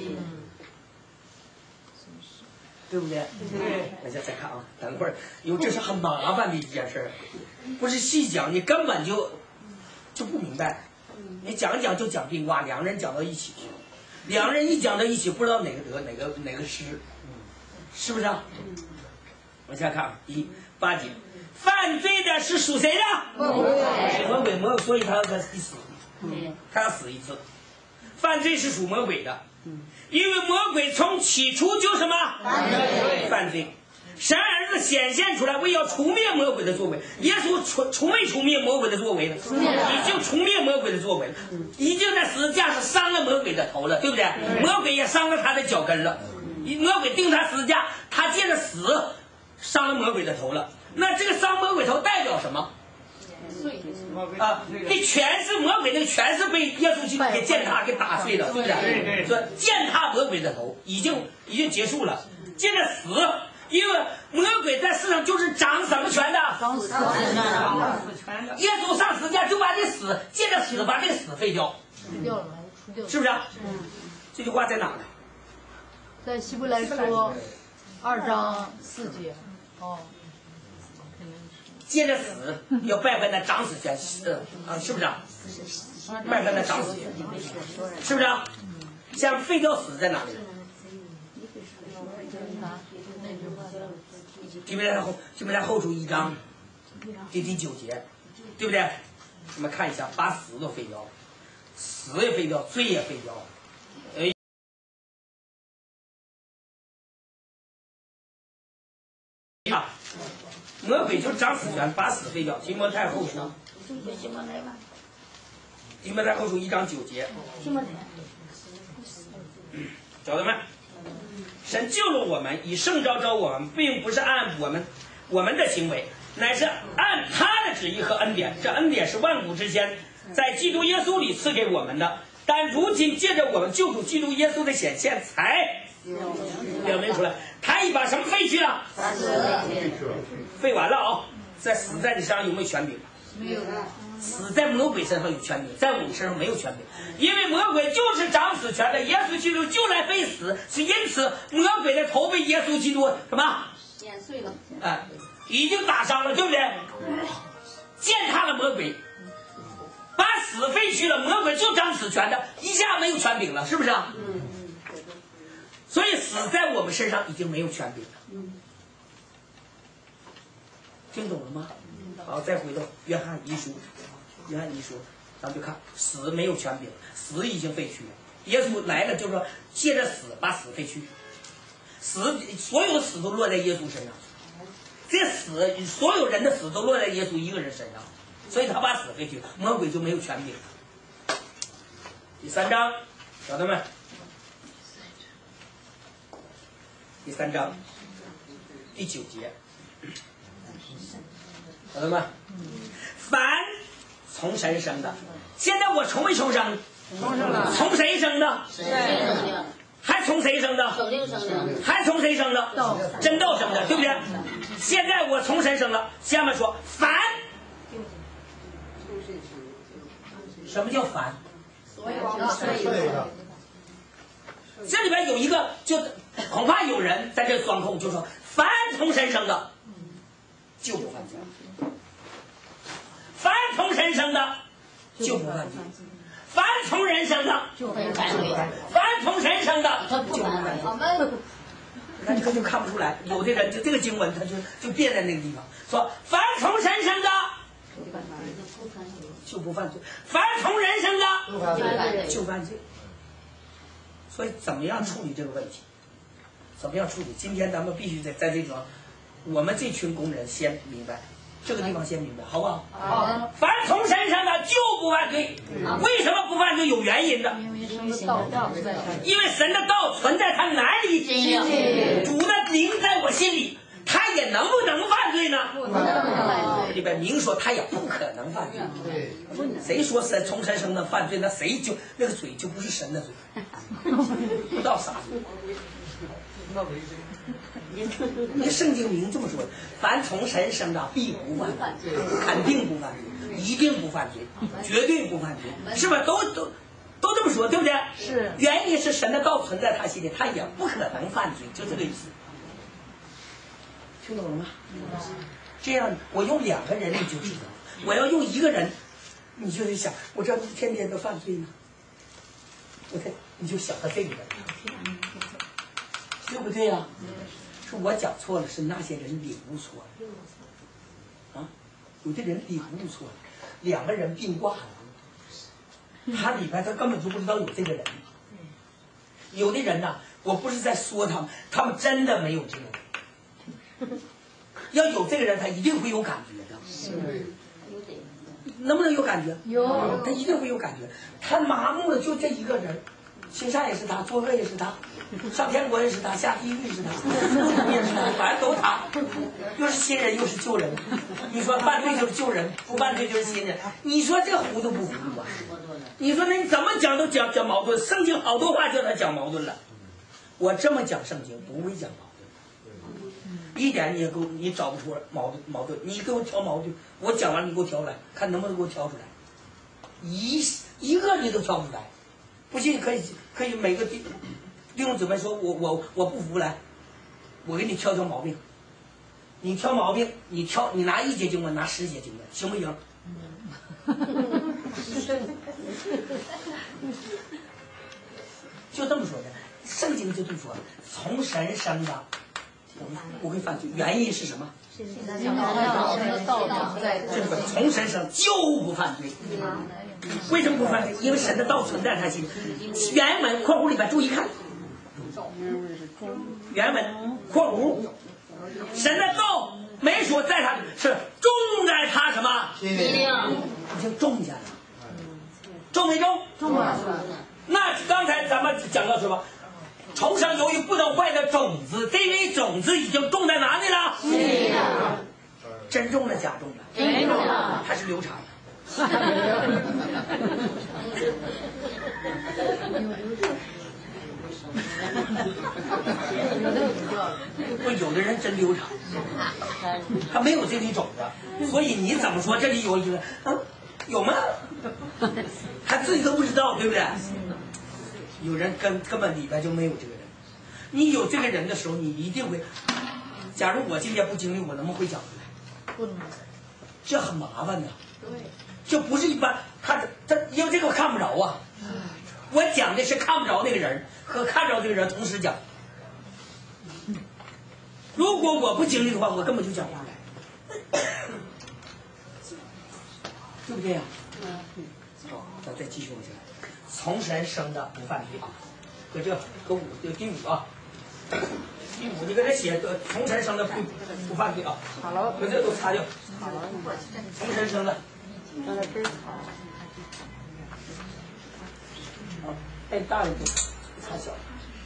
Speaker 4: 对不对？对。大家再看啊，等会儿，因为这是很麻烦的一件事，不是细讲，你根本就就不明白。你讲一讲就讲并瓜，两人讲到一起去，两人一讲到一起，不知道哪个得哪个哪个失，是不是啊？往下看，一八节，犯罪的是属谁的？魔鬼。魔鬼，魔鬼，所以他要死，他要死一次。犯罪是属魔鬼的。因为魔鬼从起初就什么犯罪，神儿子显现出来为要除灭魔鬼的作为，耶稣除除没除灭魔鬼的作为呢？已经除灭魔鬼的作为了，已经在十字架上伤了魔鬼的头了，对不对？魔鬼也伤了他的脚跟了，魔鬼钉他十字架，他借着死伤了魔鬼的头了。那这个伤魔鬼头代表什么？啊，这全是魔鬼，那个全是被耶稣基督给践踏给打碎了，对不对？说践踏魔鬼的头已经已经结束了，接着死，因为魔鬼在世上就是掌什么权的？掌死权的。耶稣上十字架就把这死，借着死把这个死废掉，
Speaker 2: 掉了，掉了，
Speaker 4: 是不是？这句话在哪呢？
Speaker 2: 在希伯来书二章四节。哦。
Speaker 4: 接着死，要败坏那掌死权，是啊，是不是啊？败坏那掌死权，是不是啊？像废掉死在哪里？记不记得后？记不记得后书一章第第九节，对不对？我们看一下，把死都废掉，死也废掉，罪也废掉。哎。啊。魔鬼就掌死权，把死废掉。提摩太后书，提摩太后书一章九节。找到没？神救了我们，以圣召召我们，并不是按我们我们的行为，乃是按他的旨意和恩典。这恩典是万古之先在基督耶稣里赐给我们的，但如今借着我们救主基督耶稣的显现，才表明出来。他已把什么废去了？废完了啊、哦！在死在你身上有没有权柄？
Speaker 2: 没有。
Speaker 4: 死在魔鬼身上有权柄，在我们身上没有权柄，因为魔鬼就是掌死权的，耶稣基督就来废死，是因此魔鬼的头被耶稣基督什么
Speaker 3: 碾碎了？
Speaker 4: 哎，已经打伤了，对不对？践踏了魔鬼，把死废去了，魔鬼就掌死权的，一下没有权柄了，是不是啊？嗯。所以死在我们身上已经没有权柄了，听懂了吗？好，再回到约翰一书，约翰一书，咱们就看死没有权柄，死已经废去了。耶稣来了，就是说借着死把死废去，死所有的死都落在耶稣身上，这死所有人的死都落在耶稣一个人身上，所以他把死废去，魔鬼就没有权柄了。第三章，晓得没？第三章第九节，晓得吗？凡从神生的，现在我从没重生，从谁生的？还从谁生的？还从谁生的？真道生的，对不对？现在我从神生了。下面说凡，什么叫凡？这里边有一个，就恐怕有人在这钻空，就说凡从神生的，就不犯罪； 凡从神生的就不犯罪，凡从人生的
Speaker 3: 就会犯罪，
Speaker 4: 凡从神生的
Speaker 3: 他不犯罪。
Speaker 2: 我们
Speaker 4: 那这个就看不出来，有的人就这个经文他就就变在那个地方，说凡从神生的就不犯罪，凡从人生的就犯罪。所以怎么样处理这个问题？怎么样处理？今天咱们必须在在这种，我们这群工人先明白，这个地方先明白，好不好？
Speaker 2: 好。
Speaker 4: 凡从神生的就不犯罪，为什么不犯罪？有原因的。
Speaker 2: 因为神的道道在这里。
Speaker 4: 因为神的道存在他哪里？
Speaker 3: 心里。
Speaker 4: 主的灵在我心里，他也能不能犯罪呢？
Speaker 2: 不能犯罪。
Speaker 4: 里边明说他也不可能犯罪。谁说神从神生的犯罪？那谁就那个嘴就不是神的嘴，不知道啥嘴。那圣经明这么说的，凡从神生的必不犯罪，肯定不犯罪，一定不犯罪，绝对不犯罪，是吧？都都都这么说，对不对？
Speaker 2: 是。
Speaker 4: 原因是神的道存在他心里，他也不可能犯罪，就这个意思。听懂了吗？这样我用两个人你就知道，我要用一个人，你就得想，我这天天都犯罪呢。我看你就想到这个人。对不对呀、啊？是我讲错了，是那些人领悟错了。啊，有的人领悟错了，两个人并挂了，他里边他根本就不知道有这个人。有的人呐，我不是在说他们，他们真的没有这个人。要有这个人，他一定会有感觉的。
Speaker 3: 是，
Speaker 4: 能不能有感觉？
Speaker 2: 有，
Speaker 4: 他一定会有感觉。他麻木的就这一个人。行善也是他，作恶也是他，上天国也是他，下地狱也是他，也是他，反正都他。又是新人又是旧人，你说犯罪就是旧人，不犯罪就是新人，你说这糊涂不糊涂啊？你说那你怎么讲都讲讲矛盾，圣经好多话叫他讲矛盾了。我这么讲圣经不会讲矛盾，一点你也给我你找不出矛盾矛盾，你给我挑矛盾，我讲完你给我挑出来，看能不能给我挑出来，一一个你都挑不出来。不信可以可以每个弟弟兄姊妹说我我我不服来，我给你挑挑毛病，你挑毛病，你挑你拿一节经文拿十节经文行不行？就这么说的，圣经就这么说，从神生的不会犯罪，原因是什么？
Speaker 2: 神的道道在这里。
Speaker 4: 从神生就不犯罪。为什么不犯罪？因为神的道存在他心里。原文括弧里边注意看，原文括弧，神的道没说在他，是种在他什么？
Speaker 3: 心里。
Speaker 4: 已经种下了，种没种？
Speaker 2: 种了。
Speaker 4: 那刚才咱们讲到什么？头上由于不能坏的种子，这类种子已经种在哪里了？
Speaker 3: 心里了。
Speaker 4: 真种了，假种了？
Speaker 3: 真种了。
Speaker 4: 还是流产了？不，有的人真流产，他没有这里种子，所以你怎么说这里有一个啊？有吗？他自己都不知道，对不对？有人根根本里边就没有这个人。你有这个人的时候，你一定会。假如我今天不经历，我能不能会讲出来？
Speaker 2: 不能。
Speaker 4: 这很麻烦的。
Speaker 2: 对。
Speaker 4: 这不是一般，他他因为这个我看不着啊。我讲的是看不着那个人和看着这个人同时讲。如果我不经历的话，我根本就讲不出来，对不对呀、啊？好，咱再继续往下来。从神生的不犯罪啊，搁这搁五这第五啊，第五你搁这写个从神生的不不犯罪啊。
Speaker 2: 好了，
Speaker 4: 搁这都擦掉。
Speaker 2: 好了，
Speaker 4: 从神生的。
Speaker 2: 刚才真好。
Speaker 4: 好，哎，大的不擦小的，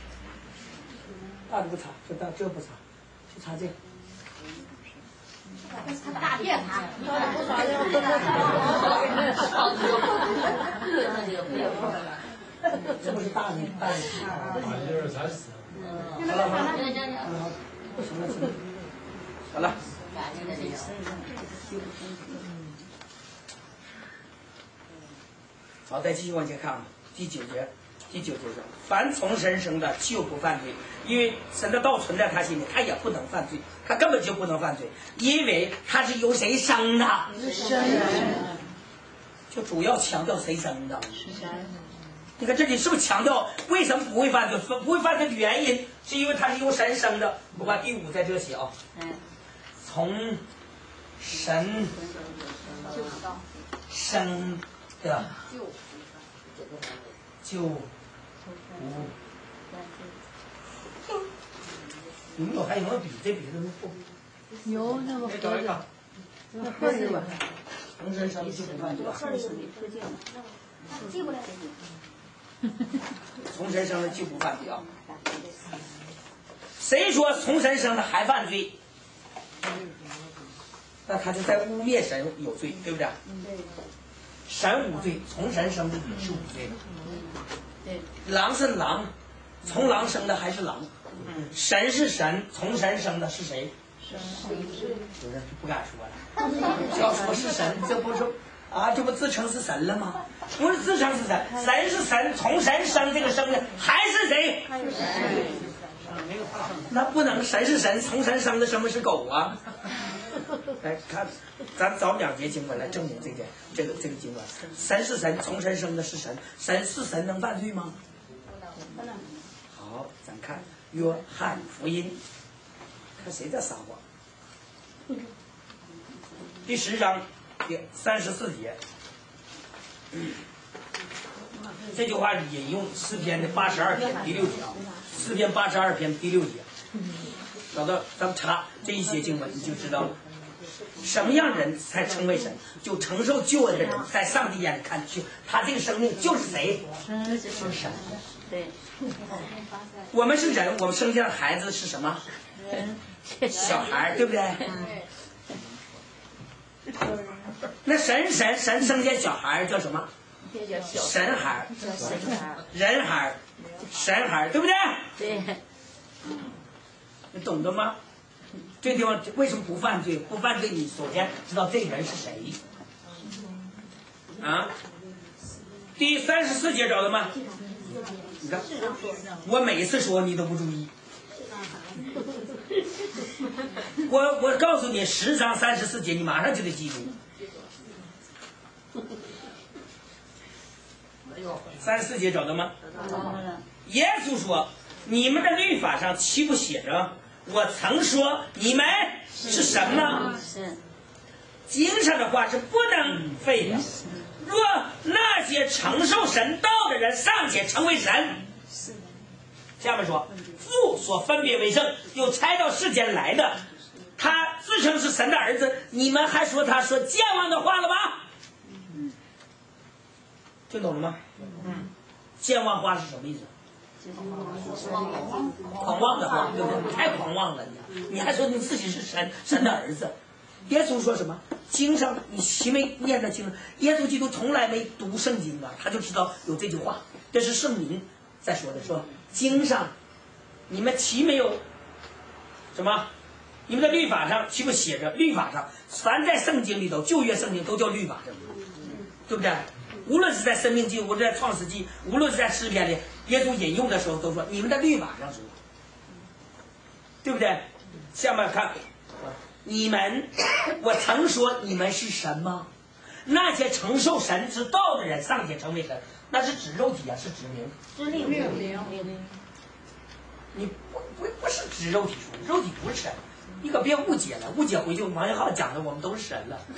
Speaker 4: 大的不擦，这大这不擦，去擦这个。
Speaker 3: 他大便他，
Speaker 4: 这不是大的，大的。好了好了，好了行了行了，好了。好，再继续往前看啊，第九节， 第九节说，凡从神生的就不犯罪，因为神的道存在他心里，他也不能犯罪，他根本就不能犯罪，因为他是由谁生的？
Speaker 2: 神，
Speaker 4: 就主要强调谁生的。你看这里是不是强调为什么不会犯罪？不会犯罪的原因是因为他是由神生的。我把第五在这写啊，从神生的就不。你们有还有没有笔？这笔怎么不？
Speaker 2: 有那个盒子，那盒子吧。
Speaker 4: 从神生就不犯罪。
Speaker 3: 记不来。
Speaker 4: 从神生的就不犯罪啊！谁说从神生的还犯罪？那他就在污蔑神有罪，对不对？神无罪，从神生的也是无罪的。狼是狼，从狼生的还是狼。神是神，从神生的是谁？有人不敢说了，要说是神，这不是啊，这不自称是神了吗？不是自称是神，神是神，从神生这个生的还是谁？那不能神是神，从神生的什么是狗啊？来看，咱找两节经文来证明这件这个这个经文。神是神，从神生的是神，神是神能犯罪吗？
Speaker 3: 不能。
Speaker 4: 好，咱看约翰福音，看谁在撒谎。第十章第三十四节。这句话引用诗篇的八十二篇第六节啊，诗篇八十二篇第六节，找到咱们查这一节经文，你就知道什么样人才称为神，就承受救恩的人，在上帝眼里看去，他这个生命就是谁？是神。
Speaker 3: 对。
Speaker 4: 我们是人，我们生下的孩子是什么？小孩，对不对？那神神神生下小孩叫什么？神孩，人孩，神孩，对不对？
Speaker 3: 对。
Speaker 4: 你懂得吗？这地方为什么不犯罪？不犯罪，你首先知道这个人是谁。啊，第三十四节找到吗？你看，我每一次说你都不注意。我我告诉你，十章三十四节，你马上就得记住。三十四节找到吗？耶稣说：“你们的律法上岂不写着？我曾说你们是什么？经上的话是不能废的。若那些承受神道的人尚且成为神，下面说父所分别为圣，又差到世间来的，他自称是神的儿子，你们还说他说健忘的话了吧？听懂了吗？健忘话是什么意思？狂妄的话，对不对？太狂妄了你！你还说你自己是神神的儿子？耶稣说什么？经上你齐没念的经？耶稣基督从来没读圣经啊，他就知道有这句话，这是圣灵在说的，说经上你们齐没有什么？你们的律法上岂不写着？律法上，凡在圣经里头，旧约圣经都叫律法圣经，对不对？无论是在申命记，无论在创世纪，无论是在诗篇里，耶稣引用的时候都说你们的律法上说，对不对？下面看，你们，我曾说你们是神吗？那些承受神之道的人尚且成为神，那是指肉体啊，是指灵。
Speaker 3: 指灵灵。
Speaker 4: 你不不不是指肉体说，肉体不是神。你可别误解了，误解回去王一浩讲的我们都是神了，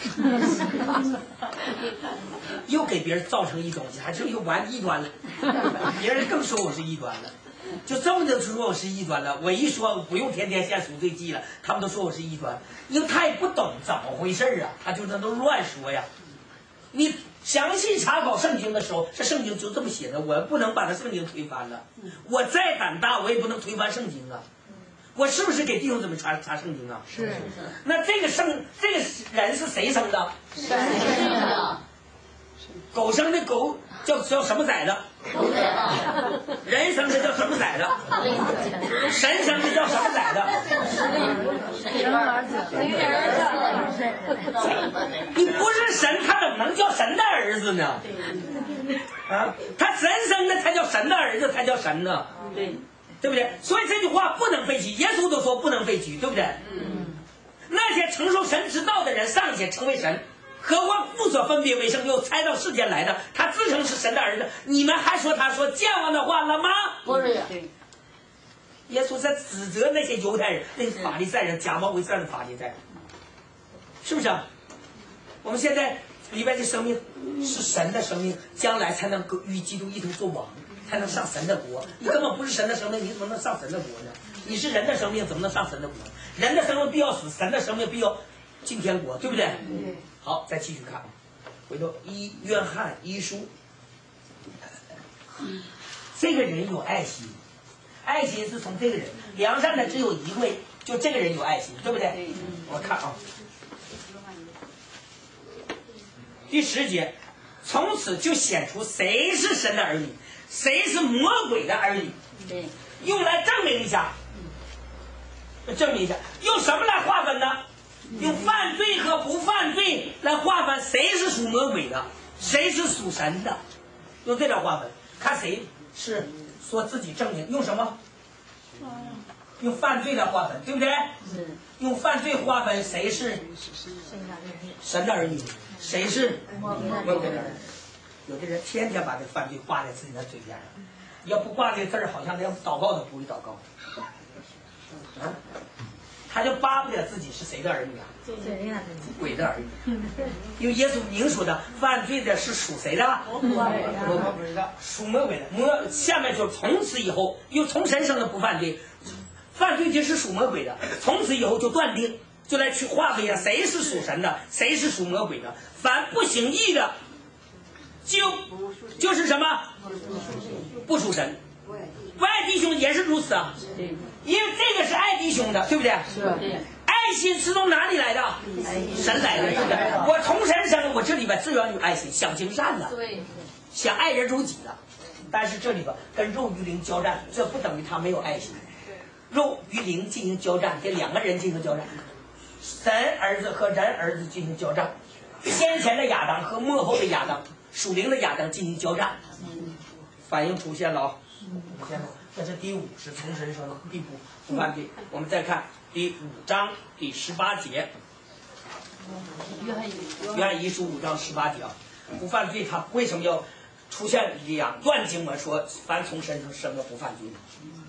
Speaker 4: 又给别人造成一种，还是又玩异端了，别人更说我是异端了，就这么就说我是异端了。我一说我不用天天献赎罪祭了，他们都说我是异端，因为他也不懂怎么回事啊，他就那都乱说呀。你详细查考圣经的时候，这圣经就这么写的，我不能把这圣经推翻了。我再胆大，我也不能推翻圣经啊。我是不是给弟兄姊妹查查圣经啊？
Speaker 2: 是。
Speaker 4: 那这个圣这个人是谁生的？
Speaker 3: 神生的。
Speaker 4: 狗生的狗叫叫什么崽的？
Speaker 3: 狗崽的。
Speaker 4: 人生的叫什么崽的？神生的叫什么崽的？
Speaker 2: 神儿子。
Speaker 4: 你不是神，他怎么能叫神的儿子呢？啊，他神生的才叫神的儿子，才叫神呢。
Speaker 3: 对，
Speaker 4: 对不对？所以这句话不能废弃，耶稣都说不能废弃，对不对？
Speaker 3: 嗯。
Speaker 4: 那些承受神之道的人尚且成为神，何况父所分别为圣又猜到世间来的，他自称是神的儿子，你们还说他说健忘的话了吗？
Speaker 3: 不是呀。
Speaker 4: 耶稣在指责那些犹太人、那些法利赛人假冒为善的法利赛人，是不是啊？我们现在里边的生命是神的生命，将来才能与基督一同做王，才能上神的国。你根本不是神的生命，你怎么能上神的国呢？你是人的生命，怎么能上神的国？人的生命必要死，神的生命必要进天国，对不对？
Speaker 3: 对。
Speaker 4: 好，再继续看，回头一约翰一书，这个人有爱心。爱心是从这个人，良善的只有一位，就这个人有爱心，对不对？我看啊，第十节，从此就显出谁是神的儿女，谁是魔鬼的儿女，
Speaker 3: 对，
Speaker 4: 用来证明一下，证明一下，用什么来划分呢？用犯罪和不犯罪来划分谁是属魔鬼的，谁是属神的，用这样划分，看谁是说自己证明，用什么？用犯罪来划分，对不对？
Speaker 3: 是。
Speaker 4: 用犯罪划分谁是神的儿女，谁是魔鬼的儿女。有的人天天把这犯罪挂在自己的嘴边上，要不挂这字儿，好像连祷告都不会祷告。啊，他就巴不得自己是谁的儿女啊？鬼的儿女。因为耶稣明说的，犯罪的是属谁的？魔鬼的，属魔鬼的。魔下面就从此以后，又从神生的不犯罪，犯罪的是属魔鬼的。从此以后就断定，就来去划分一下谁是属神的，谁是属魔鬼的。凡不行义的，就就是什么？不属神。爱弟兄也是如此啊，因为这个是爱弟兄的，对不对？
Speaker 3: 是。
Speaker 4: 爱心是从哪里来的？神来的，对不对？我从神生，我这里边自然有爱心，想行善的，想爱人如己的。但是这里边跟肉与灵交战，这不等于他没有爱心。肉与灵进行交战，这两个人进行交战，神儿子和人儿子进行交战，先前的亚当和末后的亚当，属灵的亚当进行交战，反应出现了啊。出现了，这是第五是从神生，第五不犯罪。我们再看第五章第十八节，约翰一书五章十八节啊，不犯罪，他为什么要出现两段经文说凡从神生生的不犯罪呢？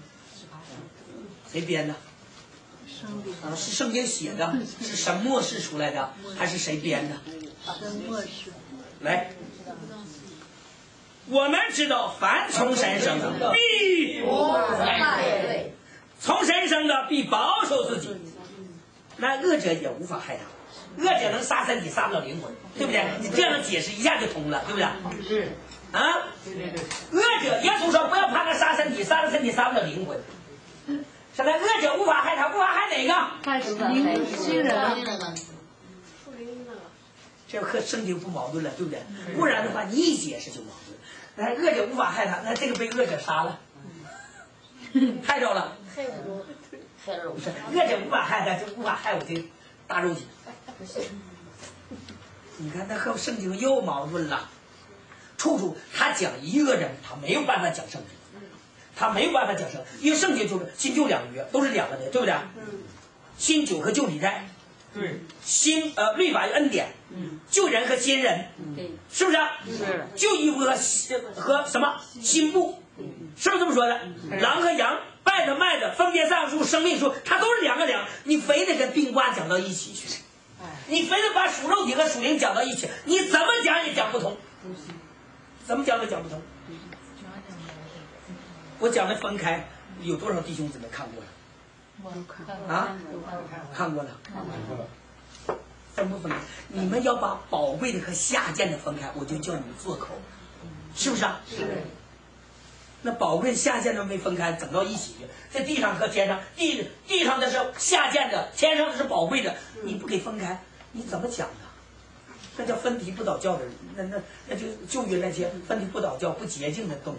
Speaker 4: 谁编的？啊，是圣经写的，是神默示出来的，还是谁编的？
Speaker 2: 神默示。
Speaker 4: 来。我们知道，凡从神生的必不犯罪，从神生的必保守自己。那恶者也无法害他，恶者能杀身体，杀不了灵魂，对不对？你这样解释一下就通了，对不对？
Speaker 3: 是。
Speaker 4: 啊，恶者，耶稣说不要怕他杀身体，杀了身体杀不了灵魂。现在恶者无法害他，无法害哪个？
Speaker 2: 害灵新人。
Speaker 4: 这和圣经不矛盾了，对不对？不然的话，你一解释就矛盾。那恶者无法害他，那这个被恶者杀了，害着了。
Speaker 3: 害我，害着我。
Speaker 4: 不是，恶者无法害他，就无法害我这大肉体。你看，他和圣经又矛盾了。处处他讲一个人，他没有办法讲圣经，他没有办法讲圣经，因为圣经就是新旧两约，都是两个的，对不对？新酒和旧礼在。
Speaker 3: 对，
Speaker 4: 新呃律法与恩典，旧人和新人，
Speaker 3: 对，
Speaker 4: 是不是？
Speaker 3: 是。
Speaker 4: 旧衣服和和什么新布，是不是这么说的？狼和羊，败的卖的，分别善树，生命树，它都是两个两，你非得跟并卦讲到一起去，你非得把属肉体和属灵讲到一起，你怎么讲也讲不通，怎么讲都讲不通。我讲的分开，有多少弟兄姊妹看过了？啊，看过了，分不分开？你们要把宝贵的和下贱的分开，我就叫你们做口，是不是啊？
Speaker 3: 是。
Speaker 4: 那宝贵下贱的没分开，整到一起去，在地上和天上，地地上的是下贱的，天上的是宝贵的，你不给分开，你怎么讲呢？那叫分蹄不倒教的人，那那那就就于那些分蹄不倒教不洁净的动物。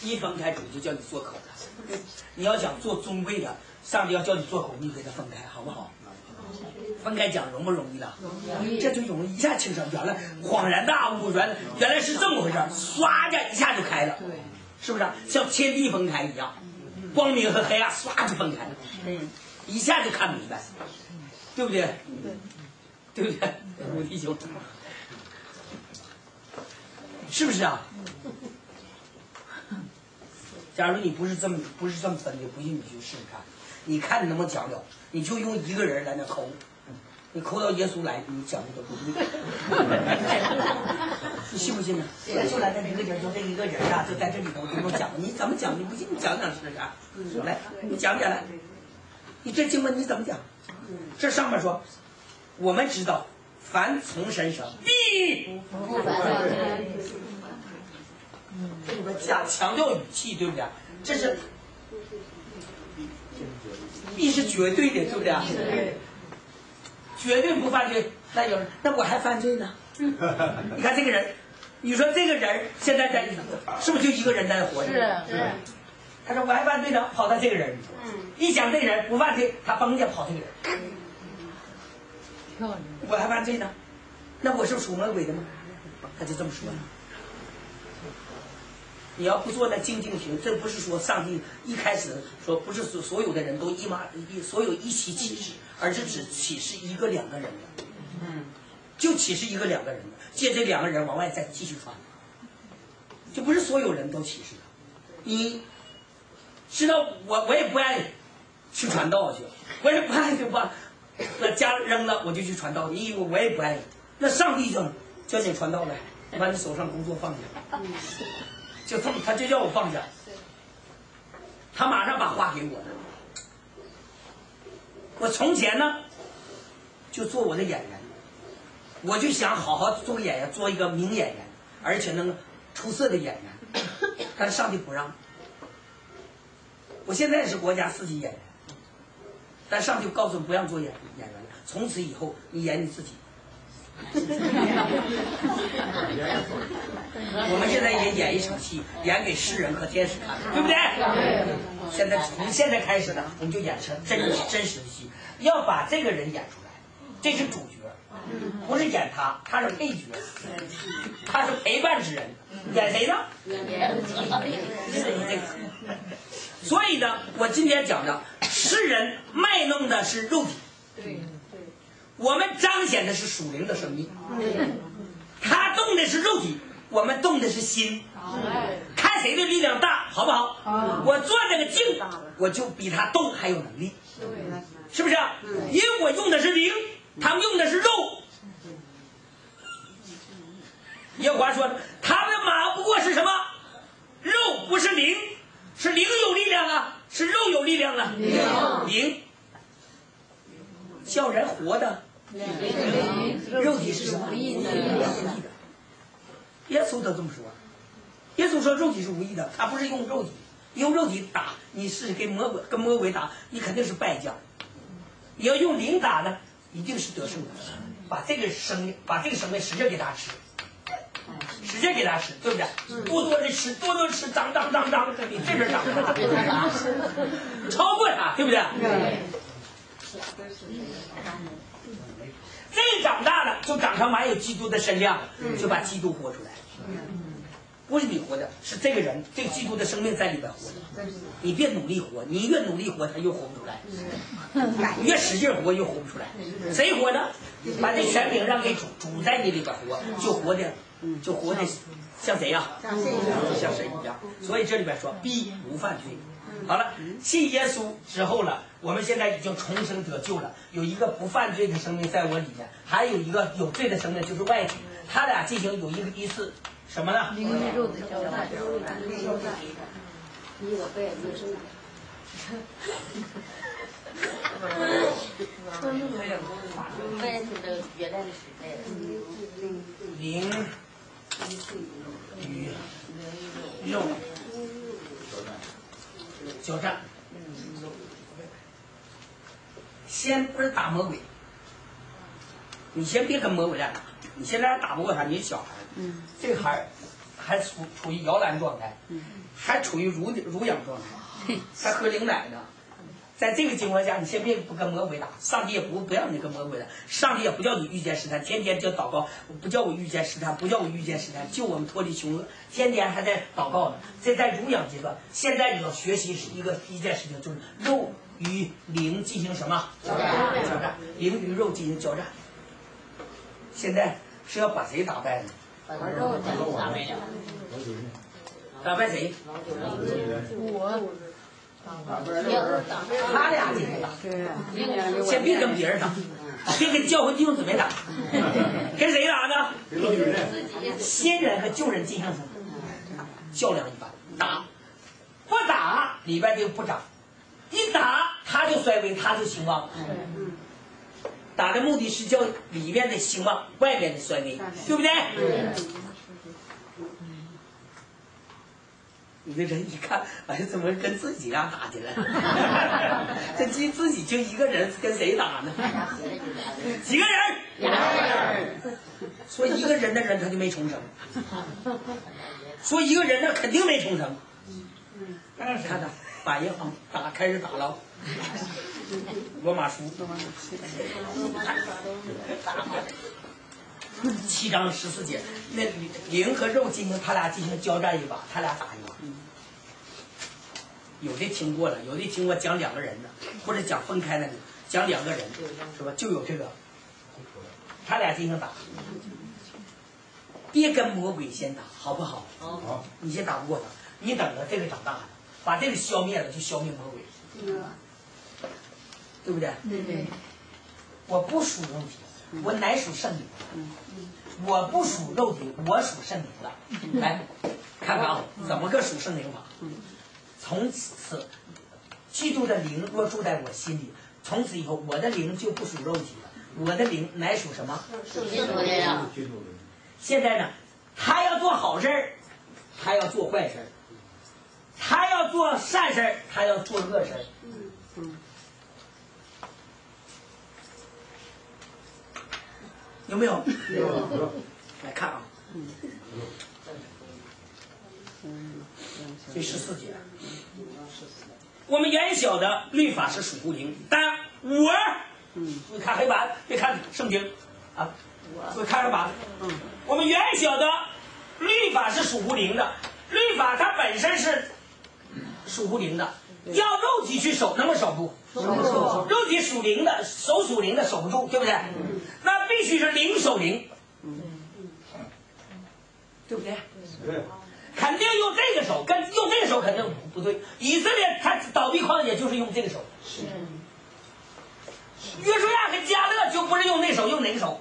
Speaker 4: 一分开主就叫你做口的。你要想做尊贵的，上帝要叫你做口，你给他分开，好不好？分开讲容不容易了？这就容易一下清楚，原来恍然大悟，原来原来是这么回事，唰的一下就开了，是不是？像天地分开一样，光明和黑暗唰就分开了，一下就看明白，对不对？对不对？吴弟兄，是不是啊？假如你不是这么不是这么分的，不信你去试试看，你看你能不能讲了？你就用一个人来那抠，你抠到耶稣来，你讲的都不对。你信不信呢？耶稣来的这个人就这一个人啊，就在这里头就能讲，你怎么讲？你不信你讲讲试试看。来，你讲讲来，你这经文你怎么讲？这上面说，我们知道，凡从神生，必不犯罪。这里边加强调语气，对不对？这是必是绝对的，对不对？绝对不犯罪。那有人，那我还犯罪呢？你看这个人，你说这个人现在在，是不是就一个人在活着？
Speaker 2: 是是。
Speaker 4: 他说我还犯罪呢，跑到这个人。一讲这个人不犯罪，他嘣就跑这个人。我还犯罪呢，那我是属魔鬼的吗？他就这么说了。你要不做那静静行，这不是说上帝一开始说不是所所有的人都一马一所有一起启示，而是只启示一个两个人的，嗯，就启示一个两个人的，借这两个人往外再继续传，就不是所有人都启示的。你知道我我也不爱去传道去，我也不爱就把那家扔了我就去传道，你以为我也不爱你？那上帝叫叫你传道来，把你手上工作放下。就这么，他就叫我放下，他马上把话给我了。我从前呢，就做我的演员，我就想好好做个演员，做一个名演员，而且能出色的演员。但是上帝不让。我现在是国家四级演员，但上帝告诉我不让做演演员了，从此以后你演你自己。我们现在也演一场戏，演给诗人和天使看，对不对？现在从现在开始呢，我们就演成真真实的戏，要把这个人演出来，这是主角，不是演他，他是配角，他是陪伴之人，演谁呢？是你这个。所以呢，我今天讲的，诗人卖弄的是肉体。对。我们彰显的是属灵的生命，他动的是肉体，我们动的是心，看谁的力量大，好不好？我做这个静，我就比他动还有能力，是不是？因为我用的是灵，他们用的是肉。耶和华说，他们马不过是什么？肉不是灵，是灵有力量啊，是肉有力量啊，灵叫人活的。肉体是什么？无意的。耶稣都这么说。耶稣说肉体是无意的，他不是用肉体，用肉体打你是跟魔鬼跟魔鬼打，你肯定是败将。你要用灵打呢，一定是得胜的。把这个生命，把这个生命使劲给他吃，使劲给他吃，对不对？多多的吃，多多的吃，长长长长，比这边长大，超过他，对不对？对。这个长大了，就长成满有基督的身量，就把基督活出来。不是你活的，是这个人，这个基督的生命在里边活的。你别努力活，你越努力活，他越活不出来；你越使劲活，越活不出来。谁活呢？把这权柄让给主，主在你里边活，就活的，就活的像谁呀？像神一样。所以这里边说，必无犯罪。好了，信耶稣之后了，我们现在已经重生得救了，有一个不犯罪的生命在我里面，还有一个有罪的生命就是外体，他俩进行有一个一次什么呢？
Speaker 2: 灵与肉的交战。
Speaker 4: 灵与肉交战，先不是打魔鬼，你先别跟魔鬼战打，你现在打不过他，你是小孩，这个孩儿还处处于摇篮状态，还处于乳乳养状态，还喝灵奶呢。在这个情况下，你先别不跟魔鬼打，上帝也不不让你跟魔鬼打，上帝也不叫你遇见试探，天天就祷告，不叫我遇见试探，不叫我遇见试探，救我们脱离凶恶，天天还在祷告呢。这在乳养阶段，现在你要学习是一个一件事情，就是肉与灵进行什么交战？交战，灵与肉进行交战。现在是要把谁打败呢？
Speaker 3: 把肉打败了。
Speaker 4: 打败谁？
Speaker 2: 我。
Speaker 4: 他俩进行打，先别跟别人打，别跟教会弟兄姊妹打，跟谁打呢？新人和旧人进行什么？较量一番，打，不打里边就不长，一打他就衰微，他就兴旺。打的目的是叫里面的兴旺，外面的衰微，对不对？你这人一看，哎呀，怎么跟自己俩打去了？这自自己就一个人，跟谁打呢？几个人？两个人。说一个人的人他就没重生，说一个人那肯定没重生。看他把银行打开始打了，罗马书。七章十四节，那灵和肉进行，他俩进行交战一把，他俩打一把。有的听过了，有的听过讲两个人的，或者讲分开那个，讲两个人，是吧？就有这个，他俩进行打。别跟魔鬼先打，好不好？好。你先打不过他，你等着这个长大了，把这个消灭了，就消灭魔鬼，对不对？
Speaker 2: 对对。
Speaker 4: 我不属肉体。我乃属圣灵，我不属肉体，我属圣灵的。来，看看啊，怎么个属圣灵法？从此，基督的灵若住在我心里，从此以后，我的灵就不属肉体了，我的灵乃属什么？属基督的。现在呢，他要做好事儿，他要做坏事儿，他要做善事儿，他要做恶事儿。有没有？有。来看啊，这十四节，我们原晓得律法是属乎灵，但我，你看黑板，别看圣经啊，我看黑板。我们原晓得律法是属乎灵的，律法它本身是属乎灵的，要肉体去守，能不能守住？肉体属灵的，守属灵的守不住，对不对？那必须是灵守灵，对不对？肯定用这个手，跟用这个手肯定不对。以色列他倒闭旷野就是用这个手，约书亚跟迦勒就不是用那手，用哪个手？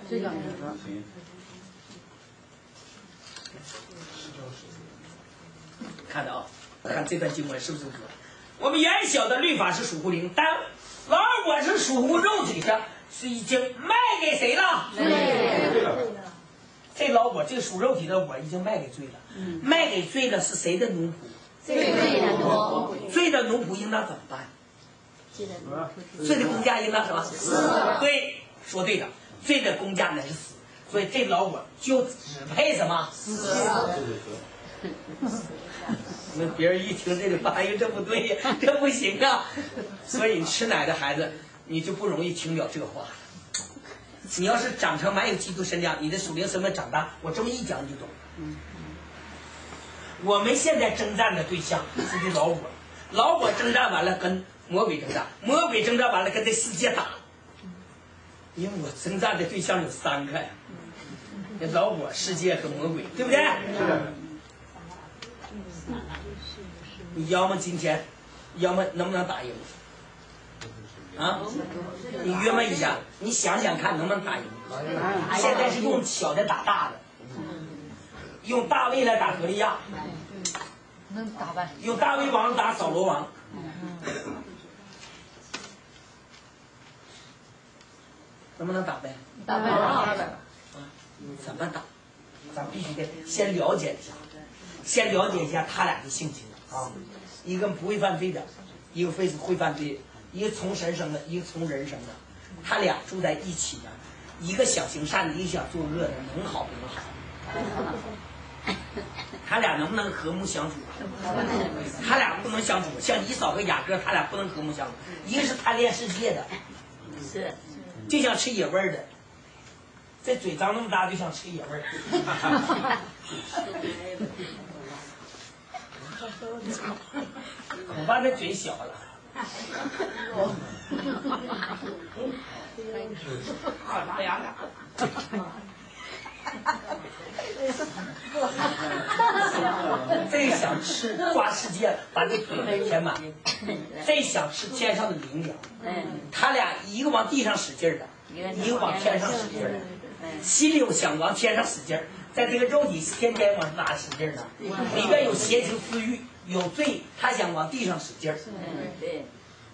Speaker 4: 看着啊，看这段经文是不是合？我们原晓得律法是属乎灵，但老二我是属乎肉体的，是已经卖给谁了？对了。这老我，这个属肉体的我已经卖给罪了。嗯、卖给罪的是谁的奴仆？罪的奴仆。罪的奴仆应当怎么办？罪的公价应当什么？死。对，说对了，罪的公价乃是死。所以这老我就只配什么？死。那别人一听这个话，哎呦，这不对呀，这不行啊！所以吃奶的孩子，你就不容易听了这话。你要是长成蛮有基督身量，你的属灵身份长大，我这么一讲你就懂。我们现在征战的对象是这老我，老我征战完了跟魔鬼征战，魔鬼征战完了跟这世界打。因为我征战的对象有三个呀，这老我、世界和魔鬼，对不对？是的。你要么今天，要么能不能打赢？啊，你约摸一下，你想想看能不能打赢？现在是用小的打大的，用大卫来打格利亚，
Speaker 2: 能打败；
Speaker 4: 用大卫王打扫罗王，能不能打败？
Speaker 2: 打败了。
Speaker 4: 啊，怎么打？咱必须得先了解一下，先了解一下他俩的性情啊，一个不会犯罪的，一个非会犯罪。一个从神生的，一个从人生的，他俩住在一起呢，一个想行善的，一个想做恶的，能好不能好？ 他俩能不能和睦相处？他俩不能相处。像以扫和雅各，他俩不能和睦相处。一个是贪恋世界的，
Speaker 3: 是，
Speaker 4: 就想吃野味儿的，这嘴张那么大就想吃野味儿。恐怕这嘴小了。好大牙俩。这想吃花世界，把这嘴填满；这想吃天上的灵粮。他俩一个往地上使劲儿的，一个往天上使劲儿的。心里有想往天上使劲儿，在这个肉体天天往哪使劲儿呢？里边有邪情私欲，有罪，他想往地上使劲儿。
Speaker 3: 对。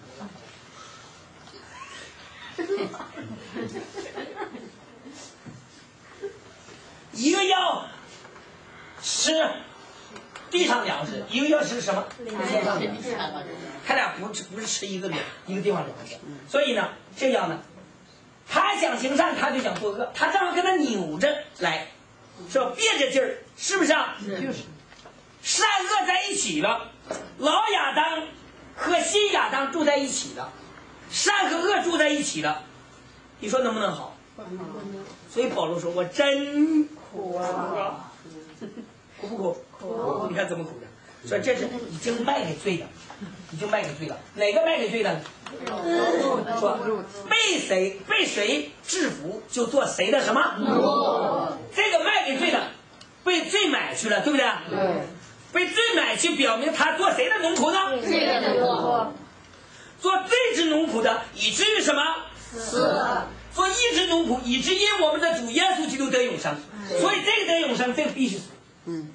Speaker 4: 一个要吃地上粮食，一个要吃什么？天上粮食。他俩不是不是吃一个粮一个地方粮食，所以呢，这样呢，他想行善，他就想作恶，他正好跟他扭着来，是吧？别着劲儿，是不是啊？
Speaker 2: 就是
Speaker 4: 善恶在一起了，老亚当和新亚当住在一起了，善和恶住在一起了，你说能不能好？所以保罗说：“我真苦啊，苦不苦？苦。你看怎么苦的？所以这是已经卖给罪了，已经卖给罪了。哪个卖给罪了？说被谁被谁制服，就做谁的什么？这个卖给罪的，被罪买去了，对不对？对。被罪买去，表明他做谁的农仆呢？罪的农仆。做罪之农仆的，以至于什么？死。做一只农仆，以致因我们的主耶稣基督得永生。所以这个得永生，这个必须死。嗯，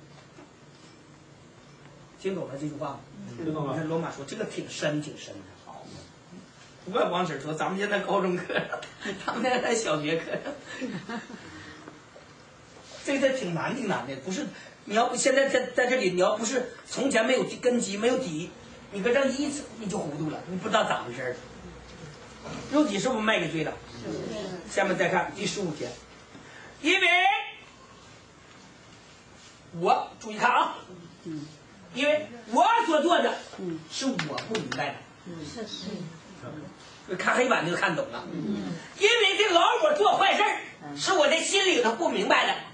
Speaker 4: 听懂了这句话吗？听懂了。你看罗马说这个挺深挺深的。好，不怪王婶说咱们现在高中课上，他们那在小学课上。这个挺难挺难的，不是你要不现在在在这里，你要不是从前没有根基没有底，你搁这一次你就糊涂了，你不知道咋回事。肉体是不是卖给罪了？下面再看第十五节，因为我注意看啊，因为我所做的是我不明白的，看黑板就看懂了。因为这老我做坏事是我在心里头不明白的，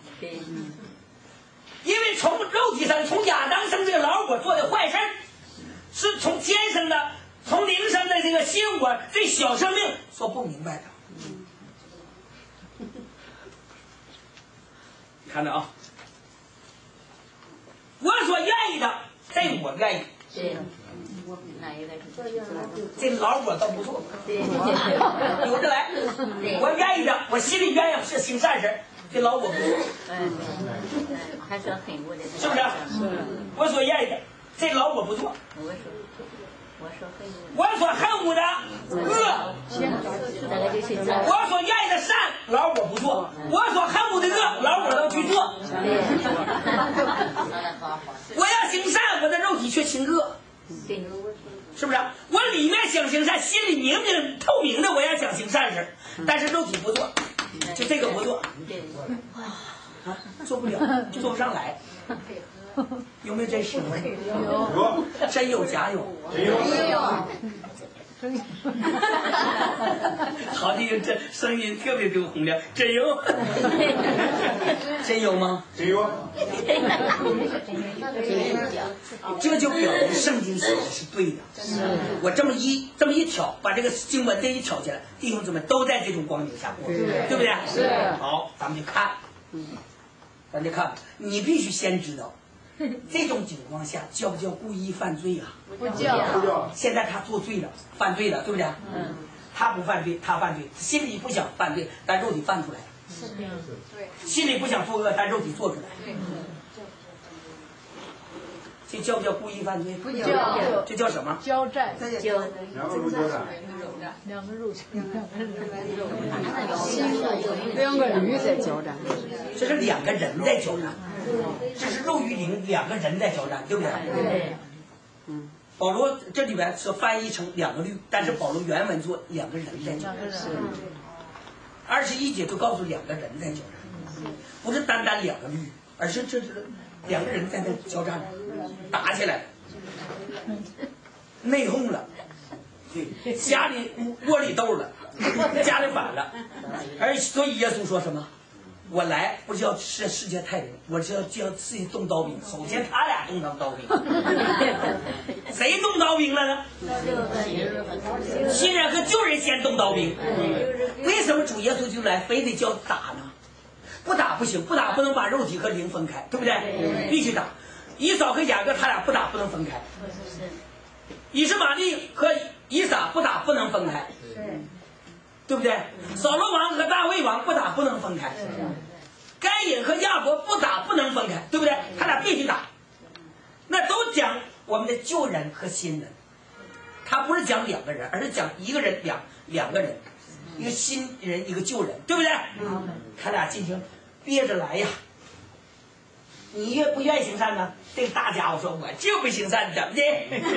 Speaker 4: 因为从肉体上从亚当生这个老我做的坏事是从天生的从灵生的这个新我对小生命所不明白的。你看着啊，我所愿意的，这我愿意。
Speaker 3: 对，
Speaker 4: 这老我倒不错，留着来。我愿意的，我心里愿意是行善事，这老我不错。
Speaker 3: 嗯，还说恨我的，
Speaker 4: 是不是？我所愿意的，这老我不错。
Speaker 3: 我说。
Speaker 4: 我所恨恶的恶，我所愿意的善，老我不做；我所恨恶的恶，老我要去做。我要行善，我的肉体却行恶，是不是？我里面想行善，心里明明透明的，我要想行善事，但是肉体不做，就这个不做，啊，做不了，做不上来。有没有真实的？有，真有假有？真有。真有。好听，这声音特别有洪亮，真有。真有吗？
Speaker 5: 真有。
Speaker 4: 这就表明圣经写的是对的。我这么一这么一挑，把这个经文这一挑起来，弟兄姊妹都在这种光景下过，对不对？
Speaker 2: 是。
Speaker 4: 好，咱们就看，咱就看，你必须先知道。这种情况下叫不叫故意犯罪啊？
Speaker 2: 不叫。
Speaker 4: 现在他做罪了，犯罪了，对不对？嗯。他不犯罪，他犯罪，心里不想犯罪，但肉体犯出来了。是的。对。心里不想作恶，但肉体做出来了。对。这叫不叫故意犯罪？
Speaker 2: 不叫。
Speaker 4: 这叫什么？
Speaker 2: 交战。
Speaker 3: 交。
Speaker 5: 两个入交战。
Speaker 2: 两个入。
Speaker 6: 两个驴在交战。
Speaker 4: 这是两个人在交战。这是肉与灵两个人在交战，对不对？
Speaker 3: 对。
Speaker 4: 嗯。保罗这里边是翻译成两个律，但是保罗原文说两个人在交战。二十一节就告诉两个人在交战，不是单单两个律， 而是这这两个人在那交战，打起来了，内讧了，对，家里窝里斗了，家里反了，而所以耶稣说什么？我来不是要世世界太平，我是要叫自己动刀兵。首先他俩动上刀兵，谁动刀兵了呢？新人和旧人先动刀兵。为什么主耶稣就来非得叫打呢？不打不行，不打不能把肉体和灵分开，对不对？必须打。以扫和雅各他俩不打不能分开。以实玛利和以撒不打不能分开。对不对？扫罗王和大卫王不打不能分开，该隐和亚伯不打不能分开，对不对？他俩必须打。那都讲我们的旧人和新人，他不是讲两个人，而是讲一个人两两个人，一个新人一个旧人，对不对？他俩进行憋着来呀。你越不愿意行善呢？这个大家伙说：“我就不行善，怎么的？”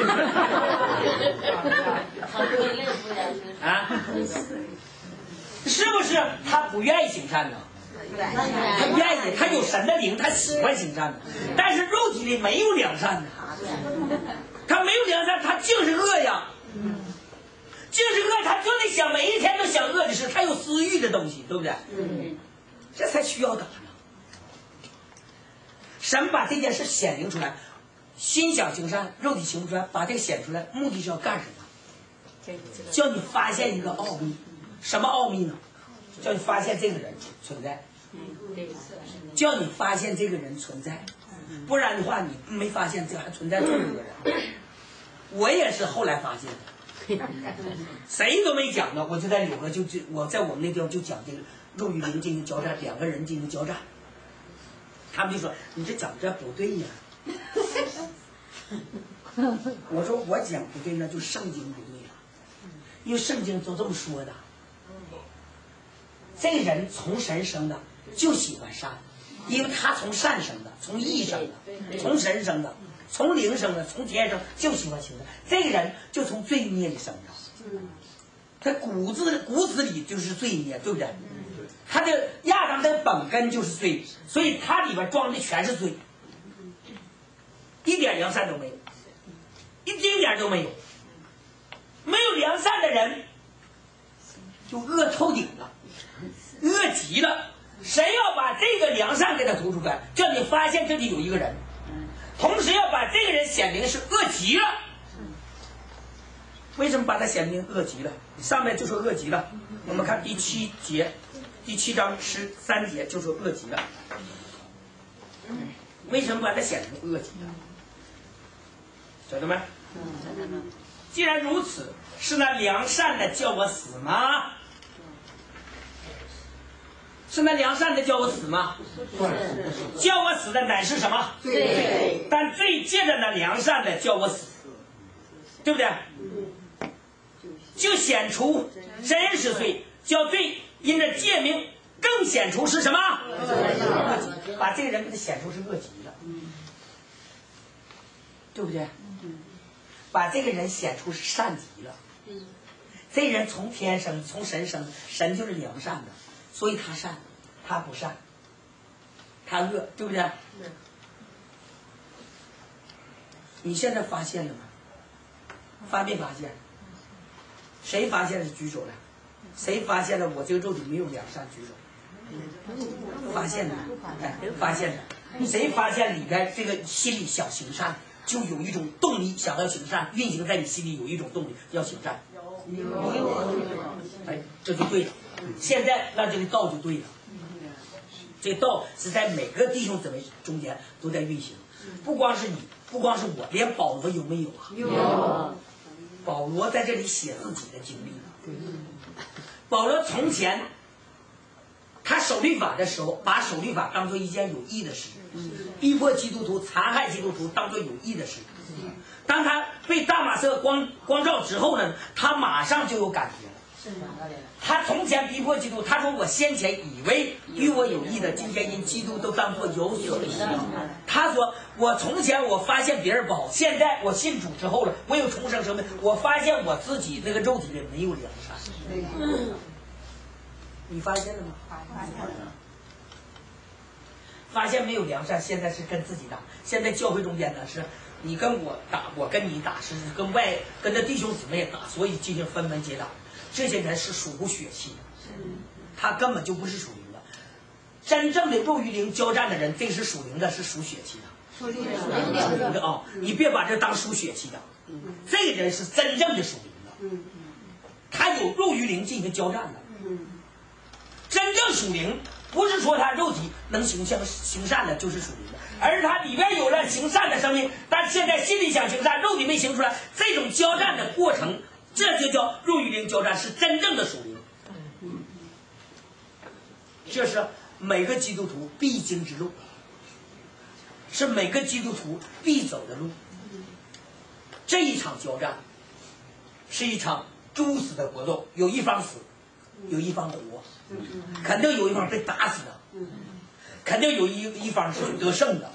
Speaker 4: 啊，是不是他不愿意行善呢？他愿意，他有神的灵，他喜欢行善的，但是肉体里没有良善的，他没有良善，他净是恶呀，净是恶，他就得想每一天都想恶的事，他有私欲的东西，对不对？这才需要打呢。神把这件事显明出来，心想行善，肉体行不出来，把这个显出来，目的是要干什么？叫你发现一个奥秘。什么奥秘呢？叫你发现这个人存在，叫你发现这个人存在，不然的话你没发现这还存在这么一个人。我也是后来发现的，谁都没讲的，我就在柳河就就我在我们那地方就讲这个肉与灵进行交战，两个人进行交战。他们就说你这讲这不对呀。我说我讲不对，那就圣经不对了，因为圣经都这么说的。这个人从神生的就喜欢善，因为他从善生的，从义生的，从神生的，从灵生的，从天生就喜欢行善。这个人就从罪孽里生的，他骨子骨子里就是罪孽，对不对？他的亚当的本根就是罪，所以他里边装的全是罪，一点良善都没有，一丁点都没有。没有良善的人就恶透顶了，恶极了。谁要把这个良善给他突出来，叫你发现这里有一个人，同时要把这个人显明是恶极了。为什么把他显明恶极了？上面就说恶极了。我们看第七节，第七章十三节就说恶极了。为什么把它显成恶极了？晓得没？既然如此，是那良善的叫我死吗？是那良善的叫我死吗？叫我死的乃是什么？罪。但罪借着那良善的叫我死，对不对？就显出真是罪，叫罪因着诫命更显出是什么？把这个人给他显出是恶极了，对不对？把这个人显出是善极了。这人从天生，从神生，神就是良善的，所以他善，他不善，他恶，对不对？你现在发现了吗？发没发现？谁发现了举手来？谁发现了我这个肉体没有良善举手？发现的，哎，发现的。谁发现里边这个心里想行善，就有一种动力想要行善，运行在你心里有一种动力要行善。哎，这就对了。现在那这个道就对了。这道是在每个弟兄姊妹中间都在运行，不光是你，不光是我，连保罗有没有啊？有。保罗在这里写自己的经历。保罗从前他守律法的时候，把守律法当作一件有益的事，逼迫基督徒、残害基督徒当作有益的事。当他被大马色光光照之后呢，他马上就有感觉了。他从前逼迫基督，他说我先前以为与我有益的，今天因基督都当作有损的。他说我从前我发现别人不好，现在我信主之后了，我有重生生命，我发现我自己那个肉体里没有良善。你发现了吗？ 发现没有良善，现在是跟自己打。现在教会中间呢，是你跟我打，我跟你打，是跟外跟着弟兄姊妹打，所以进行分门结党。这些人是属血气的，他根本就不是属灵的。真正的肉与灵交战的人，这是属灵的，是属血气的。属灵的啊，你别把这当属血气的，这个人是真正的属灵的，他有肉与灵进行交战的。真正属灵，不是说他肉体能行向行善的，就是属灵的，而是他里边有了行善的生命，但现在心里想行善，肉体没行出来，这种交战的过程，这就叫肉与灵交战，是真正的属灵。这是每个基督徒必经之路，是每个基督徒必走的路。这一场交战是一场殊死的搏斗，有一方死，有一方活，肯定有一方被打死的，肯定有一一方是得胜的。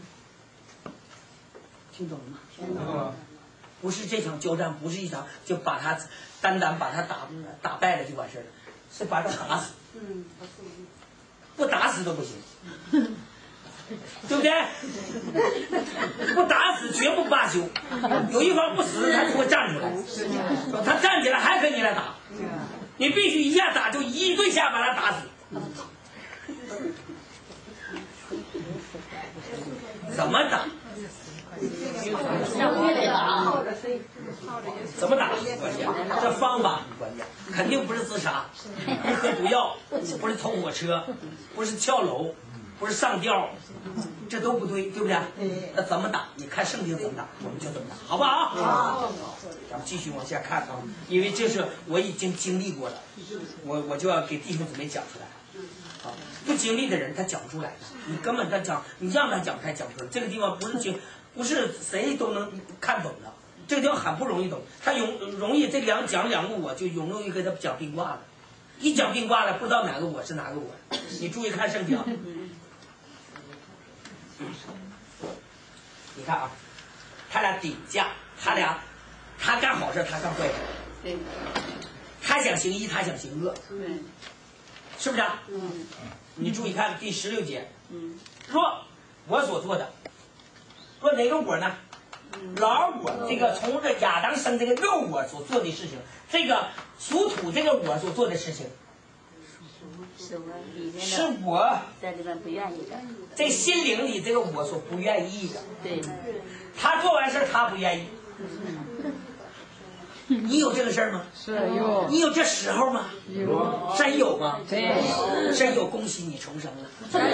Speaker 4: 听懂了吗？听懂了。不是这场交战，不是一场就把他单单把他打打败了就完事儿了，是把他打死。不打死都不行，对不对？不打死绝不罢休，有一方不死，他就会站起来。他站起来还跟你来打，你必须一下打，就一对下把他打死。怎么打？怎么打很关键，这方法很关键，肯定不是自杀，不是喝毒药，不是偷火车，不是跳楼，不是上吊，这都不对，对不对？那怎么打？你看圣经怎么打，我们就怎么打，好不好？好。咱们继续往下看啊，因为这是我已经经历过的，我我就要给弟兄姊妹讲出来。啊，不经历的人他讲不出来的，你根本他讲，你让他讲他讲不出来。这个地方不是经，不是谁都能看懂的，这个地方很不容易懂。他容容易这两讲两个我就容易给他讲并挂了，一讲并挂了不知道哪个我是哪个我。你注意看圣经，你看啊，他俩顶架，他俩他干好事，他干坏事，他想行义，他想行恶。是不是啊？嗯，你注意看第十六节。嗯，若我所做的，说哪个我呢？老我这个从这亚当生这个肉我所做的事情，这个属土这个我所做的事情，
Speaker 3: 是我里面的，
Speaker 4: 是我
Speaker 3: 在里面不愿意的，
Speaker 4: 在心灵里这个我所不愿意的。
Speaker 3: 对，
Speaker 4: 他做完事他不愿意。你有这个事儿吗？
Speaker 6: 是有。
Speaker 4: 你有这时候吗？
Speaker 6: 有。
Speaker 4: 真有吗？
Speaker 6: 对。
Speaker 4: 真有，恭喜你重生了。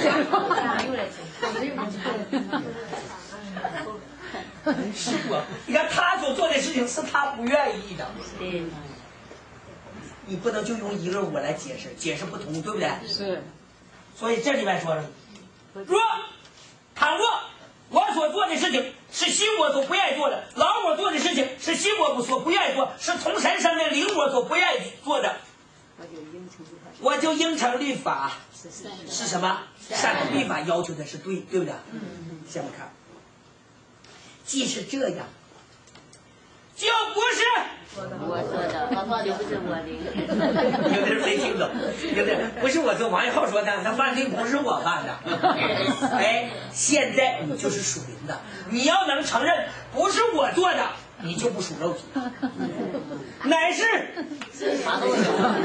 Speaker 4: 是我，你看他所做的事情是他不愿意的。
Speaker 3: 对。
Speaker 4: 你不能就用一个我来解释，解释不通，对不对？
Speaker 6: 是。
Speaker 4: 所以这里面说了，若倘若我所做的事情是心我所不愿意做的，老我做的事情是心我所不愿意做，是从神生的灵我所不愿意做的，我就应承律法是什么？善的律法要求的是对，对不对？下面看，既是这样，就不是
Speaker 3: 我做的，就不是我灵。
Speaker 4: 有的人没听懂，有的人不是我做，王一浩说的，他犯罪不是我犯的。哎，现在你就是属灵的，你要能承认不是我做的，你就不属肉体，乃是
Speaker 6: 那是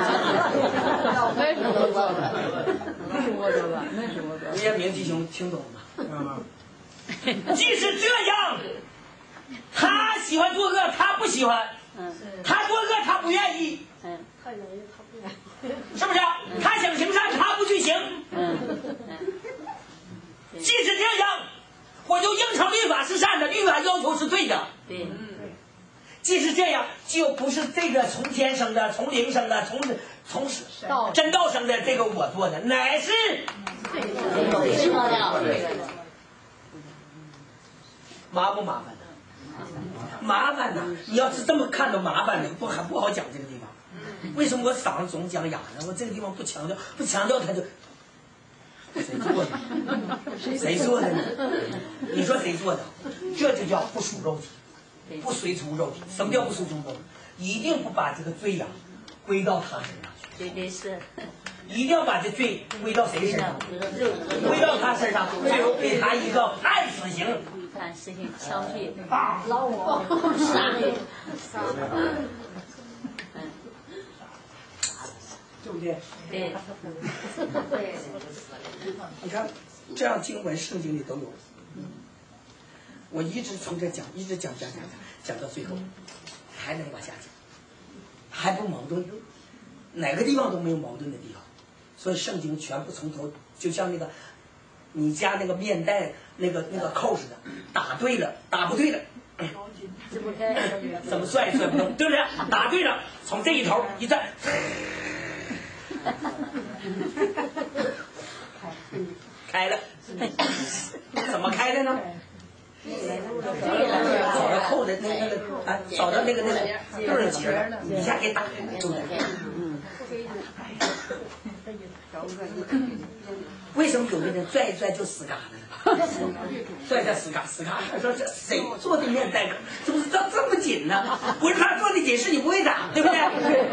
Speaker 6: 我做的，那是我做的，那是我做的。
Speaker 4: 吴彦明弟兄听懂了吗？即使这样，他喜欢做恶，他不喜欢。他做恶，他不愿意。嗯，他愿意，他不愿意，是不是？他想行善，他不去行。嗯，即使这样，我就应承律法是善的，律法要求是对的。对。即使这样，就不是这个从天生的、从灵生的、从从真道生的这个我做的，乃是麻不麻烦呢？麻烦呐！你要是这么看都麻烦的，不还不好讲这个地方。为什么我嗓子总讲哑呢？我这个地方不强调，不强调他就谁做的？谁做的呢？你说谁做的？这就叫不属肉体，不随从肉体。什么叫不随从肉体？一定不把这个罪呀归到他身上去。
Speaker 3: 对对是。
Speaker 4: 一定要把这罪归到谁身上？归到他身上，最后给他一个判死刑。
Speaker 3: 判死刑，枪毙，老我杀人，杀人。
Speaker 4: 对不对？
Speaker 3: 对，对，
Speaker 4: 你看，这样经文圣经里都有。我一直从这讲，一直讲讲讲讲，讲到最后，还能往下讲，还不矛盾，哪个地方都没有矛盾的地方。所以圣经全部从头，就像那个你家那个面带那个那个扣似的，打对了，打不对了。怎么拽也拽不动，对不对？打对了，从这一头一拽，开了，怎么开的呢？找着扣的那那个啊，找着那个那个对儿结了，一下给打开，对不对？为什么有的人拽一拽就死嘎了呢？拽拽死嘎死嘎，说这谁做的面带梗，怎么这这么紧呢？不是他做的紧，是你不会打，对不对？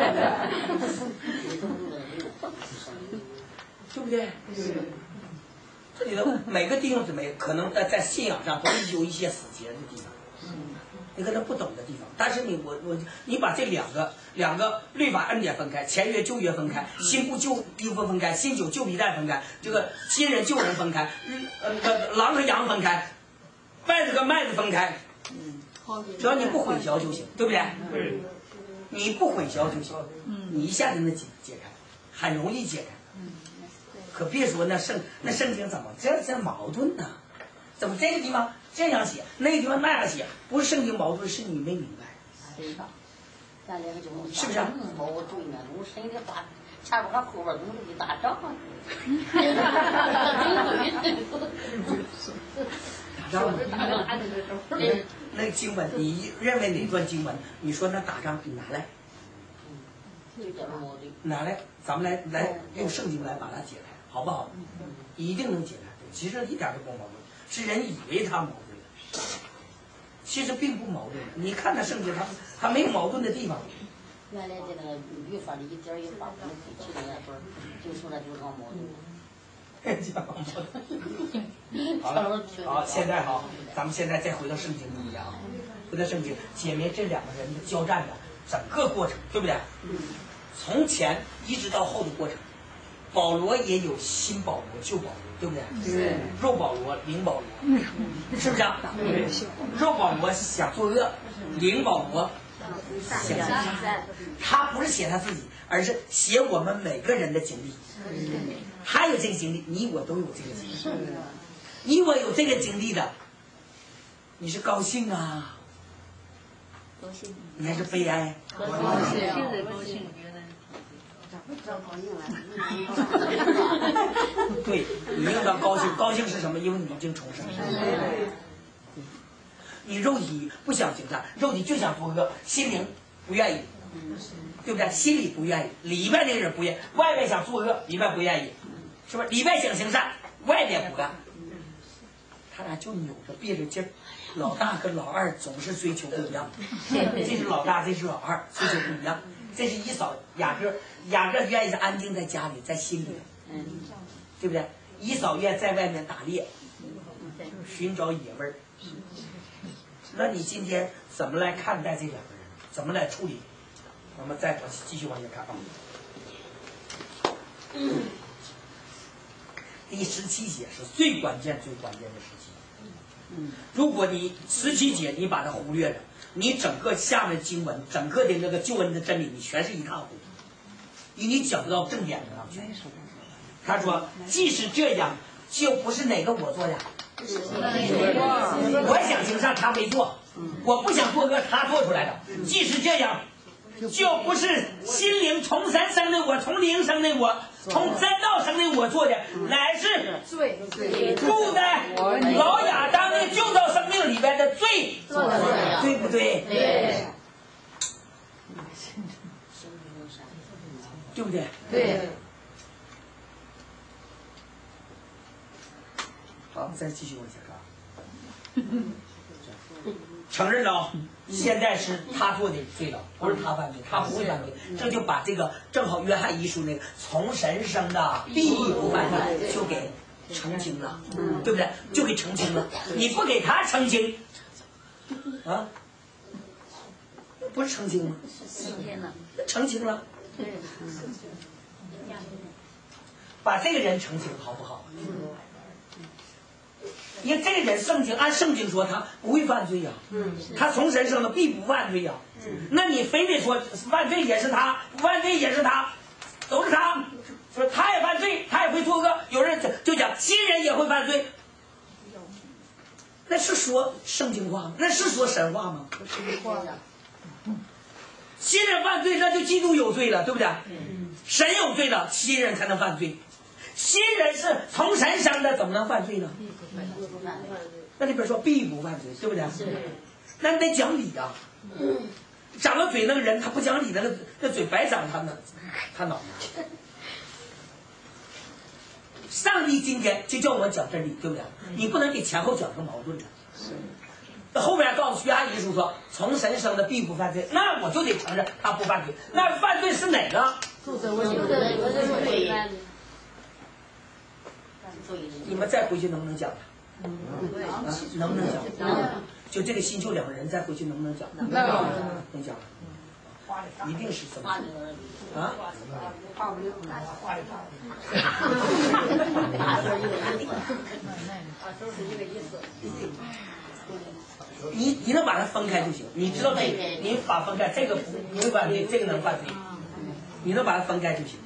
Speaker 4: 对不对？这里头每个弟兄姊妹可能在在信仰上都有一些死结的地方，你可能不懂的地方，但是你我我你把这两个两个律法恩典分开，前约旧约分开，新妇旧衣服分开，新酒旧皮带分开，这个新人旧人分开，呃狼和羊分开，麦子和麦子分开，只要你不混淆就行，对不对？你不混淆就行，你一下就能解解开，很容易解开。可别说那圣那圣经怎么这这矛盾呢？怎么这个地方这样写，那个地方那样写？不是圣经矛盾，是你没明白。是不是？
Speaker 3: 我对面我身体打，前边和后边总是一打仗。
Speaker 4: 打仗吗？那那经文，你认为哪段经文？你说那打仗，你拿来。拿来，咱们来来用圣经来把它解开，好不好？一定能解开。其实一点都不矛盾，是人以为它矛盾，其实并不矛盾。你看那圣经，它它没有矛盾的地方。
Speaker 3: 原来这个语法里一点也把不提起来本，就说那就讲矛盾。
Speaker 4: 好了，好，现在好，咱们现在再回到圣经里面啊，回到圣经，解明这两个人的交战的整个过程，对不对？从前一直到后的过程，保罗也有新保罗、旧保罗，对不对？对。肉保罗、灵保罗，是不是啊？对。肉保罗想作恶，灵保罗想善。他不是写他自己，而是写我们每个人的经历。他有这个经历，你我都有这个经历。你我有这个经历的，你是高兴啊？
Speaker 3: 高兴。
Speaker 4: 你还是悲哀？
Speaker 2: 高兴，现在高兴。
Speaker 4: 对，你应当高兴，高兴是什么？因为你已经重生了。你肉体不想行善，肉体就想作恶，心灵不愿意，对不对？心里不愿意，里边那个人不愿意，外面想作恶，里边不愿意，是不是？里边想行善，外面不干，他俩就扭着憋着劲儿。老大跟老二总是追求不一样，这是老大，这是老二，追求不一样。这是一嫂雅各，雅各愿意是安静在家里，在心里，对不对？一嫂愿在外面打猎，寻找野味儿。那你今天怎么来看待这两个人？怎么来处理？我们再往继续往下看啊。嗯、第十七节是最关键、最关键的时期。如果你十七节你把它忽略了，你整个下面经文，整个的那个救恩的真理，你全是一塌糊涂，因为你讲不到正点上去。他说，即使这样，就不是哪个我做的。我想行善，他没做；我不想做恶，他做出来的。即使这样，就不是心灵从神生的我，从灵生的我，从真道生的我做的，乃是
Speaker 2: 罪
Speaker 4: 住在老亚当的旧造生命里边的罪，对不对？
Speaker 2: 对，
Speaker 4: 对不对？
Speaker 2: 对。
Speaker 4: 好，再继续往下看。承认了， 现在是他做的罪了，不是他犯罪，他不会犯罪，这就把这个正好约翰一书那个从神生的必不犯罪就给澄清了，对不对？就给澄清了。你不给他澄清，啊，不是澄清吗？澄清了，把这个人澄清好不好？因为这个人圣经按圣经说他不会犯罪呀、啊，他从神生的必不犯罪呀、啊。那你非得说犯罪也是他，不犯罪也是他，都是他，说他也犯罪，他也会作恶。有人就讲新人也会犯罪，那是说圣经话吗？那是说神话吗？新人犯罪，那就基督有罪了，对不对？神有罪了，新人才能犯罪。新人是从神生的，怎么能犯罪呢？那里边说必不犯罪，对不对？那你得讲理呀、啊。长了嘴那个人，他不讲理，那个那嘴白长他呢，他脑袋。上帝今天就叫我们讲真理，对不对？你不能给前后讲成矛盾的。那后面告诉约翰一书说，从神生的必不犯罪，那我就得承认他不犯罪。那犯罪是哪个？你们再回去能不能讲？啊，能不能讲？就这个新旧两个人再回去能不能讲？能讲。一定是这么啊？你你能把它分开就行，你知道这个，你把分开，这个不不会犯罪，这个能犯罪，你能把它分开就行。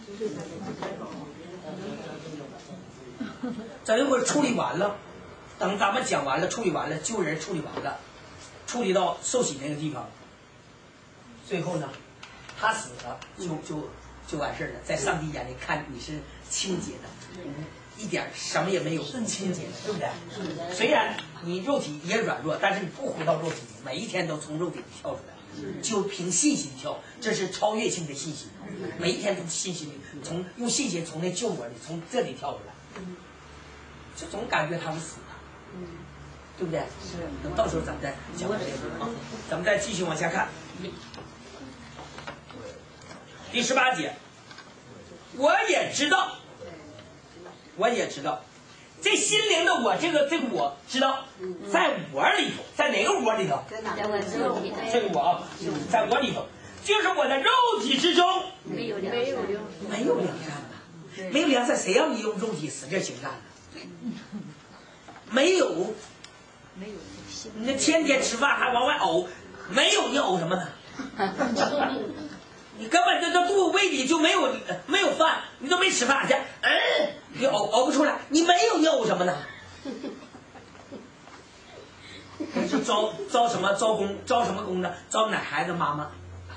Speaker 4: 等一会儿处理完了，等咱们讲完了，处理完了，救人处理完了，处理到受洗那个地方，最后呢，他死了，就就就完事儿了。在上帝眼里看你是清洁的，一点什么也没有，清洁的，对不对？虽然你肉体也软弱，但是你不回到肉体里，每一天都从肉体里跳出来，就凭信心跳，这是超越性的信心。每一天都信心里，从用信心从那救我里，从这里跳出来。就总感觉他们死了，对不对？是。等到时候咱们再讲这个啊，咱们再继续往下看。第十八节，我也知道，我也知道，这心灵的我，这个这个我知道，在我里头，在哪个我里头？这个我啊，在我里头，就是我的肉体之中没有良善，没有良善的，没有良善，谁让你用肉体使劲行善呢？没有，没有，你那天天吃饭还往外呕，没有你呕什么呢？你根本就这肚子胃里就没有没有饭，你都没吃饭去，嗯，你呕呕不出来，你没有你呕什么呢？是招招什么招工招什么工呢？招奶孩子妈妈。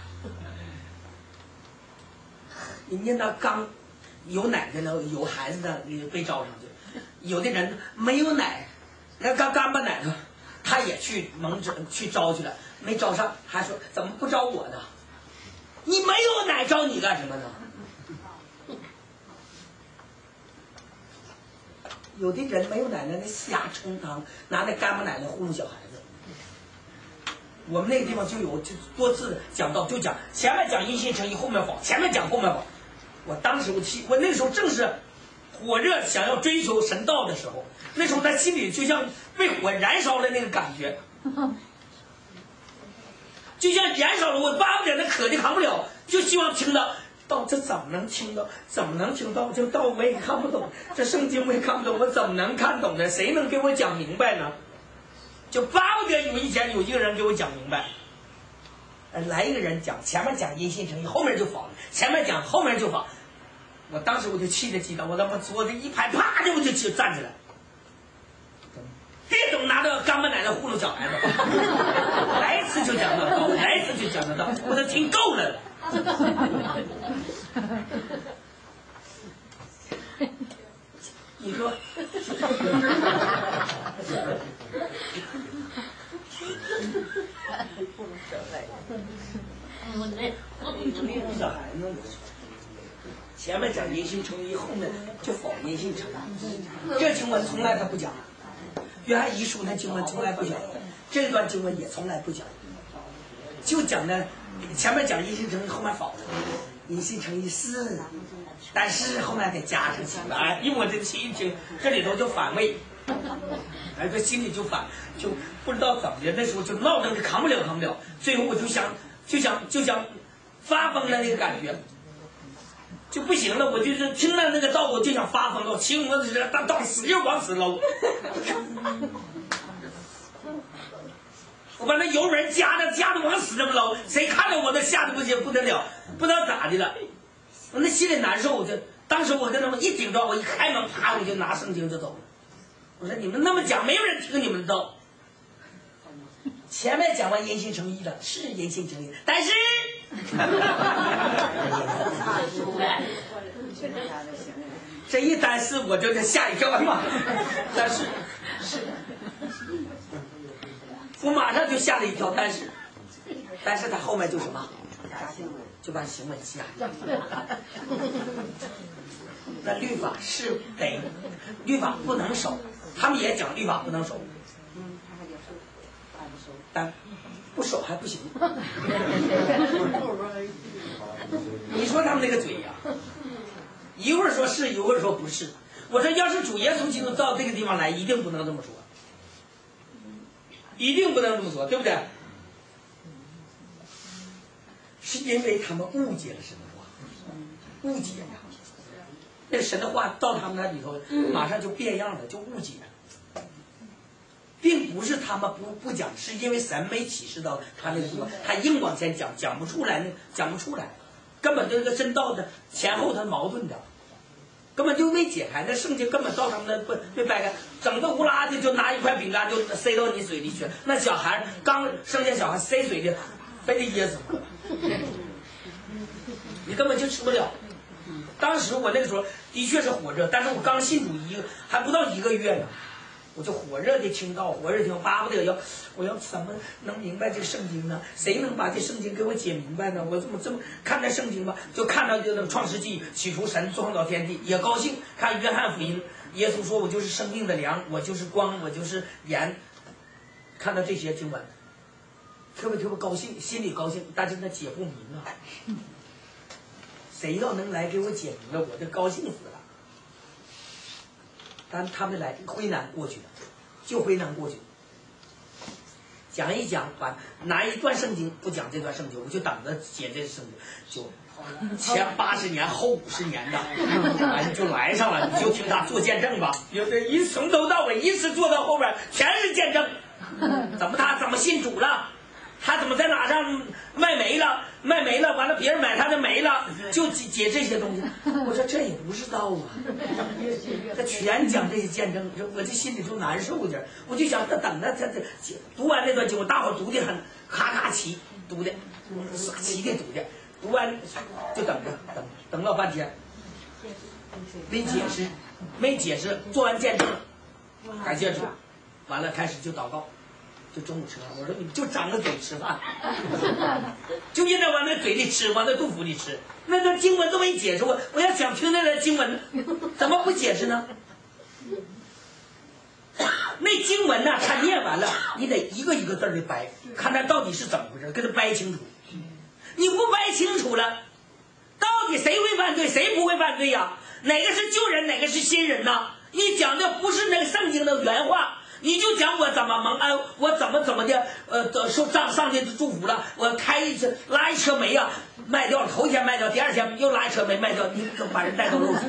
Speaker 4: 人家那刚有奶的呢，有孩子的被招上去。有的人没有奶，那刚干巴奶头，他也去蒙着去招去了，没招上，还说怎么不招我呢？你没有奶招你干什么呢？有的人没有奶奶那瞎冲汤，拿那干巴奶奶糊弄小孩子。我们那个地方就有，就多次讲到，就讲前面讲因信称义，后面fal前面讲后面fal。我当时我气，我那个时候正是火热想要追求神道的时候，那时候他心里就像被火燃烧了那个感觉，就像燃烧了，我巴不得那渴的扛不了，就希望听到道，这怎么能听到？怎么能听到？这道我也看不懂，这圣经我也看不懂，我怎么能看懂呢？谁能给我讲明白呢？就巴不得有一天有一个人给我讲明白。来一个人讲，前面讲因信称义，后面就fal了；前面讲，后面就fal了。我当时我就气得激动，我他妈桌子一拍，啪就我就起站起来，别总拿着干巴奶奶糊弄小孩子，来一次就讲得到，来一次就讲得到，我都听够了。你说？小孩子，前面讲因信称义，后面就否因信称义。这经文从来他不讲，约翰一书那经文从来不讲，这段经文也从来不讲。 就讲的前面讲殷信诚意，后面否的。殷信诚意是，但是后面得加上去了。哎，因为我这一听这里头就反胃，哎，这心里就反，就不知道怎么的，那时候就闹腾的扛不了扛不了，最后我就想就想就想发疯了那个感觉。就不行了，我就是听到那个道，我就想发疯了，骑摩托车大道使劲往死搂，我把那油门加的加的往死这么搂，谁看着我都吓得不行不得了，不知道咋的了，我那心里难受。我就当时我跟他们一顶着，我一开门，啪，我就拿圣经就走了。我说你们那么讲，没有人听你们的道。前面讲完殷信诚意了，是殷信诚意，但是。这一但是我就得吓一跳嘛，但是是，我马上就吓了一跳，但是，但是他后面就什么，就把行为下。那律法是得，律法不能守，他们也讲律法不能守，但。不守还不行，你说他们那个嘴呀、啊，一会儿说是，一会儿说不是。我说要是主耶稣基督到这个地方来，一定不能这么说，一定不能这么说，对不对？是因为他们误解了神的话，误解呀、啊，那神的话到他们那里头，马上就变样了，就误解。并不是他们不不讲，是因为神没启示到他那个地方，他硬往前讲，讲不出来呢，讲不出来，根本这个真道的前后他矛盾的，根本就没解开。那圣经根本到他们那不没掰开，整个乌拉的就拿一块饼干就塞到你嘴里去。那小孩刚生下小孩塞嘴里，非得噎死我，你根本就吃不了。当时我那个时候的确是火热，但是我刚信主一个还不到一个月呢。我就火热的听道，火热的听，巴不得要，我要怎么能明白这圣经呢？谁能把这圣经给我解明白呢？我怎么这么看待圣经吧？就看到这个创世纪，起初神创造天地，也高兴。看约翰福音，耶稣说我就是生命的粮，我就是光，我就是盐。看到这些经文，特别特别高兴，心里高兴，但是那解不明啊。谁要能来给我解明了，我就高兴死了。但他们来回南过去了，就回南过去，讲一讲，把拿一段圣经不讲这段圣经，我就等着解这圣经，就前八十年后五十年的，完就来上了，你就听他做见证吧，有的一从头到尾一直做到后边全是见证，怎么他怎么信主了，他怎么在哪上卖煤了，卖煤了，完了别人买他的煤了，就解解这些东西。我说这也不是道啊，他全讲这些见证，我这心里就难受点。我就想他等着他这读完那段经，我大伙读的很，咔咔齐读的，傻齐的读的，读完就等着等等老半天，没解释，没解释，做完见证，感谢主，完了开始就祷告。就中午吃饭，我说你就张着嘴吃饭，就应该往那嘴里吃，往那肚腹里吃。那段经文都没解释，我我要想听那段经文，怎么不解释呢？那经文呢，他念完了，你得一个一个字的掰，看他到底是怎么回事，给他掰清楚。你不掰清楚了，到底谁会犯罪，谁不会犯罪呀？哪个是旧人，哪个是新人呢？你讲的不是那个圣经的原话。你就讲我怎么蒙恩，我怎么怎么的，呃，受上上帝的祝福了。我开一车拉一车煤啊，卖掉了，头一天卖掉，第二天又拉一车煤卖掉，你可把人带到漏水。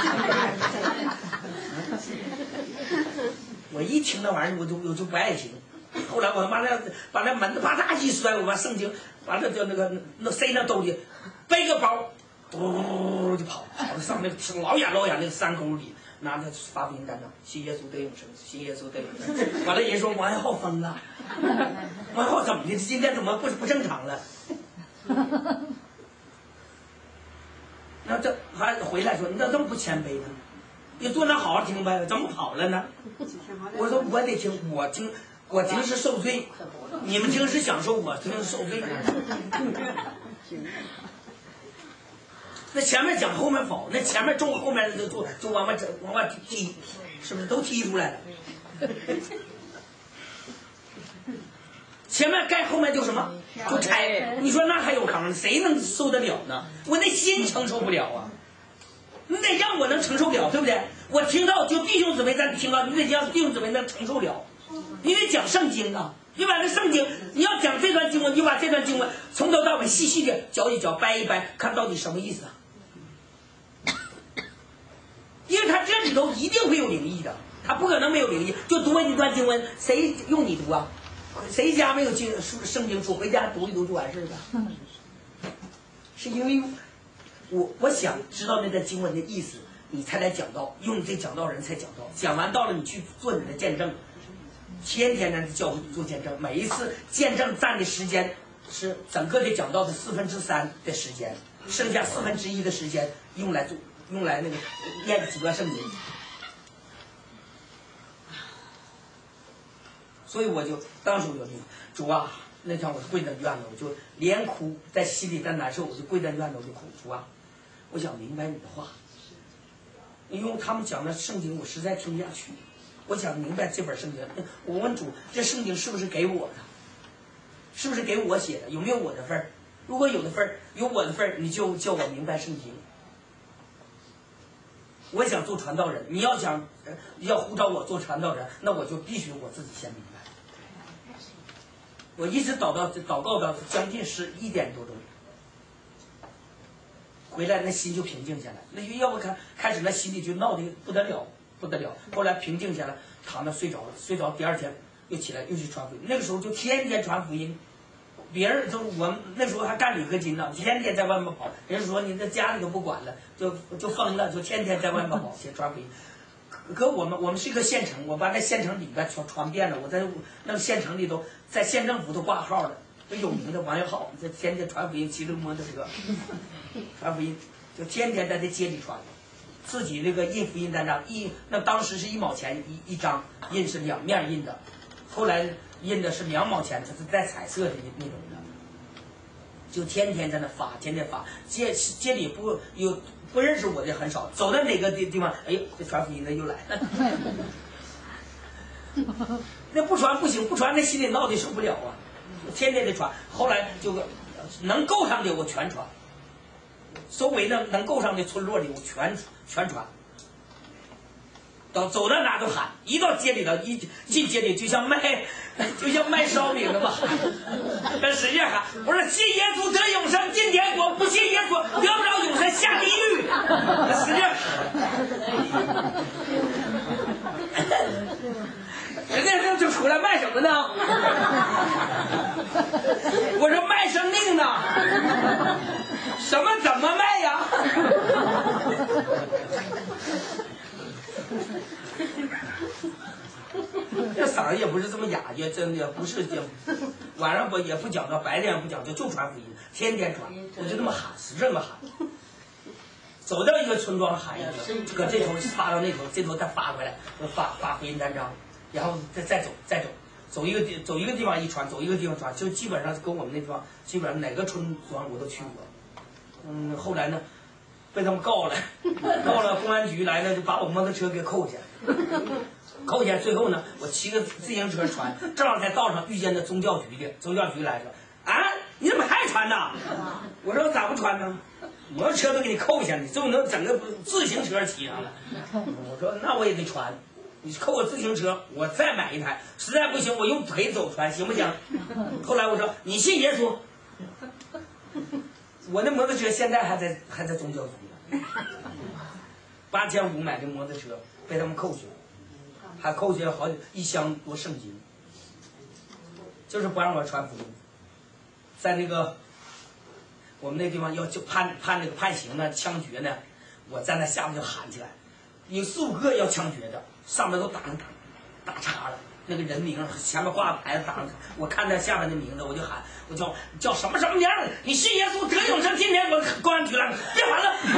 Speaker 4: 我一听那玩意儿，我就我就不爱听。后来我他妈的把那门子啪嗒一摔，我把圣经完了就那个那塞那兜里，背个包，嘟就跑，跑上那个老远老远那个山沟里。拿着发福音单张，信耶稣得永生，信耶稣得永生。完了，人说王爱浩疯了，王爱浩怎么的？今天怎么不不正常了？那这还回来说，你咋这么不谦卑呢？你坐那好好听呗，怎么跑了呢？我说我得听，我听，我听是受罪，你们听是享受，我听是受罪。那前面讲后面否，那前面中后面就就就往外往外踢，是不是都踢出来了？ 前面盖，后面就什么就拆。你说那还有糠，谁能受得了呢？我那心承受不了啊！你得让我能承受了，对不对？我听到就弟兄姊妹在听到，你得让弟兄姊妹能承受了。你得讲圣经啊！你把这圣经，你要讲这段经文，你把这段经文从头到尾细细的嚼一嚼、掰一掰，看到底什么意思啊？因为他这里头一定会有灵异的，他不可能没有灵异。就读一段经文，谁用你读啊？谁家没有经圣经书，回家读一读就完事了。是因为我我想知道那个经文的意思，你才来讲道，用这讲道人才讲道。讲完到了，你去做你的见证，天天在教会做见证，每一次见证占的时间是整个的讲道的四分之三的时间，剩下四分之一的时间用来做。用来那个念几段圣经，所以我就当时我就主啊，那天我就跪在院子，我就连哭，在心里在难受，我就跪在院子我就哭，主啊，我想明白你的话，因为他们讲的圣经我实在听不下去，我想明白这本圣经，我问主，这圣经是不是给我的？是不是给我写的？有没有我的份儿？如果有的份儿，有我的份儿，你就叫我明白圣经。我想做传道人，你要想要呼召我做传道人，那我就必须我自己先明白。我一直祷到祷告到将近十一点多钟，回来那心就平静下来。那要不看开始那心里就闹得不得了不得了，后来平静下来，躺着睡着了，睡着第二天又起来又去传福音。那个时候就天天传福音。别人就我那时候还干铝合金呢，天天在外面跑。人家说你在家里都不管了，就就疯了，就天天在外面跑，写传福音。可我们我们是一个县城，我把那县城里边全传遍了。我在那个县城里头，在县政府都挂号了，都有名的王友好，在天天传福音，骑着摩托车传福音，就天天在这街里传。自己那个印福音单张，一那当时是一毛钱一一张，印是两面印的，后来印的是两毛钱，它是带彩色的那种的，就天天在那发，天天发。街街里不有不认识我的很少，走到哪个地地方，哎呦，这传福音的又来了。那不传不行，不传那心里闹得受不了啊，天天的传。后来就能够上的我全传，周围那能够上的村落里我全全传。到走到哪都喊，一到街里头，一进街里就像卖，就像卖烧饼的嘛，那使劲喊，我说信耶稣得永生进天国，不信耶稣得不着永生下地狱，使劲喊。人家这就出来卖什么呢？我说卖生命呢，什么怎么卖呀？这嗓子也不是这么哑，也真的也不是这，晚上不也不讲究，白天也不讲究，就传福音，天天传，我就这么喊，使这么喊。走到一个村庄喊一个，搁这头发到那头，这头再发回来，发发福音单张，然后再再走再走，走一个地走一个地方一传，走一个地方传，就基本上跟我们那地方基本上哪个村庄我都去过。嗯，后来呢，被他们告了，告了公安局来了，就把我摩托车给扣下。扣下，最后呢，我骑个自行车传，正好在道上遇见那宗教局的，宗教局来着，啊，你怎么还传呢？我说咋不传呢？摩托车都给你扣下，你就能整个自行车骑上了。我说那我也得传，你扣我自行车，我再买一台，实在不行我用腿走传，行不行？后来我说你信耶稣，我那摩托车现在还在还在宗教局呢，八千五买的摩托车被他们扣下了。还扣下了好几一箱多圣经，就是不让我传福音。在那个我们那地方要就判判那个判刑呢，枪决呢，我在那下面就喊起来，有四五个要枪决的，上面都打上打打叉了，那个人名前面挂牌子打上，我看到下面的名字我就喊，我叫叫什么什么名儿，你信耶稣得永生，今天我公安局来了，别喊了。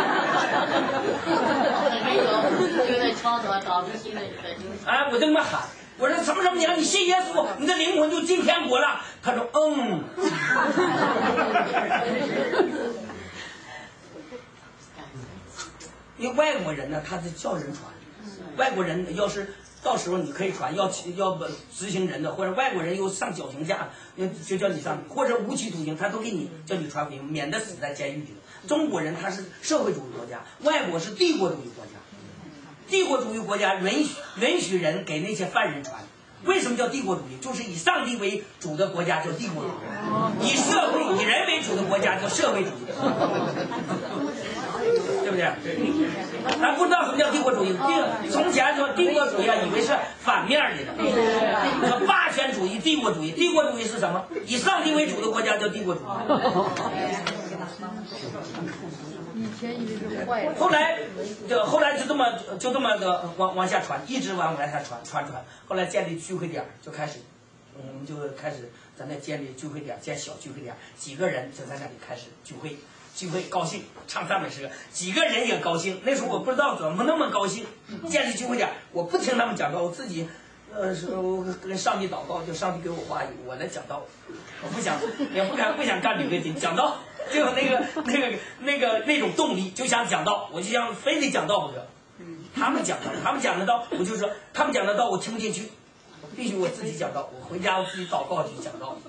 Speaker 4: 哎，我就那么喊，我说什么什么名，你信耶稣，你的灵魂就进天国了。他说嗯。因为外国人呢，他是叫人传，外国人要是到时候你可以传，要要不执行人的，或者外国人又上绞刑架，就叫你上，或者无期徒刑，他都给你叫你传福音，免得死在监狱里。中国人他是社会主义国家，外国是帝国主义国家。帝国主义国家允许允许人给那些犯人传。为什么叫帝国主义？就是以上帝为主的国家叫帝国主义，以社会以人为主的国家叫社会主义，对不对？咱不知道什么叫帝国主义。帝从前说帝国主义啊，以为是反面的呢。说霸权主义、帝国主义，帝国主义是什么？以上帝为主的国家叫帝国主义。
Speaker 2: 以前以为是坏的。
Speaker 4: 后来，就后来就这么就这么的往往下传，一直往往下传传传。后来建立聚会点，就开始，我们就开始在那建立聚会点，建小聚会点，几个人就在那里开始聚会。聚会高兴，唱赞美诗，几个人也高兴。那时候我不知道怎么那么高兴，建立聚会点，我不听他们讲道，我自己，呃，我跟上帝祷告，就上帝给我话语，我来讲道，我不想，也不敢不想干吕慧金讲道，就有那个那个那个那种动力，就想讲道，我就想非得讲道不可。他们讲道，他们讲的道，我就说他们讲的道我听不进去，必须我自己讲道，我回家我自己祷告去讲道。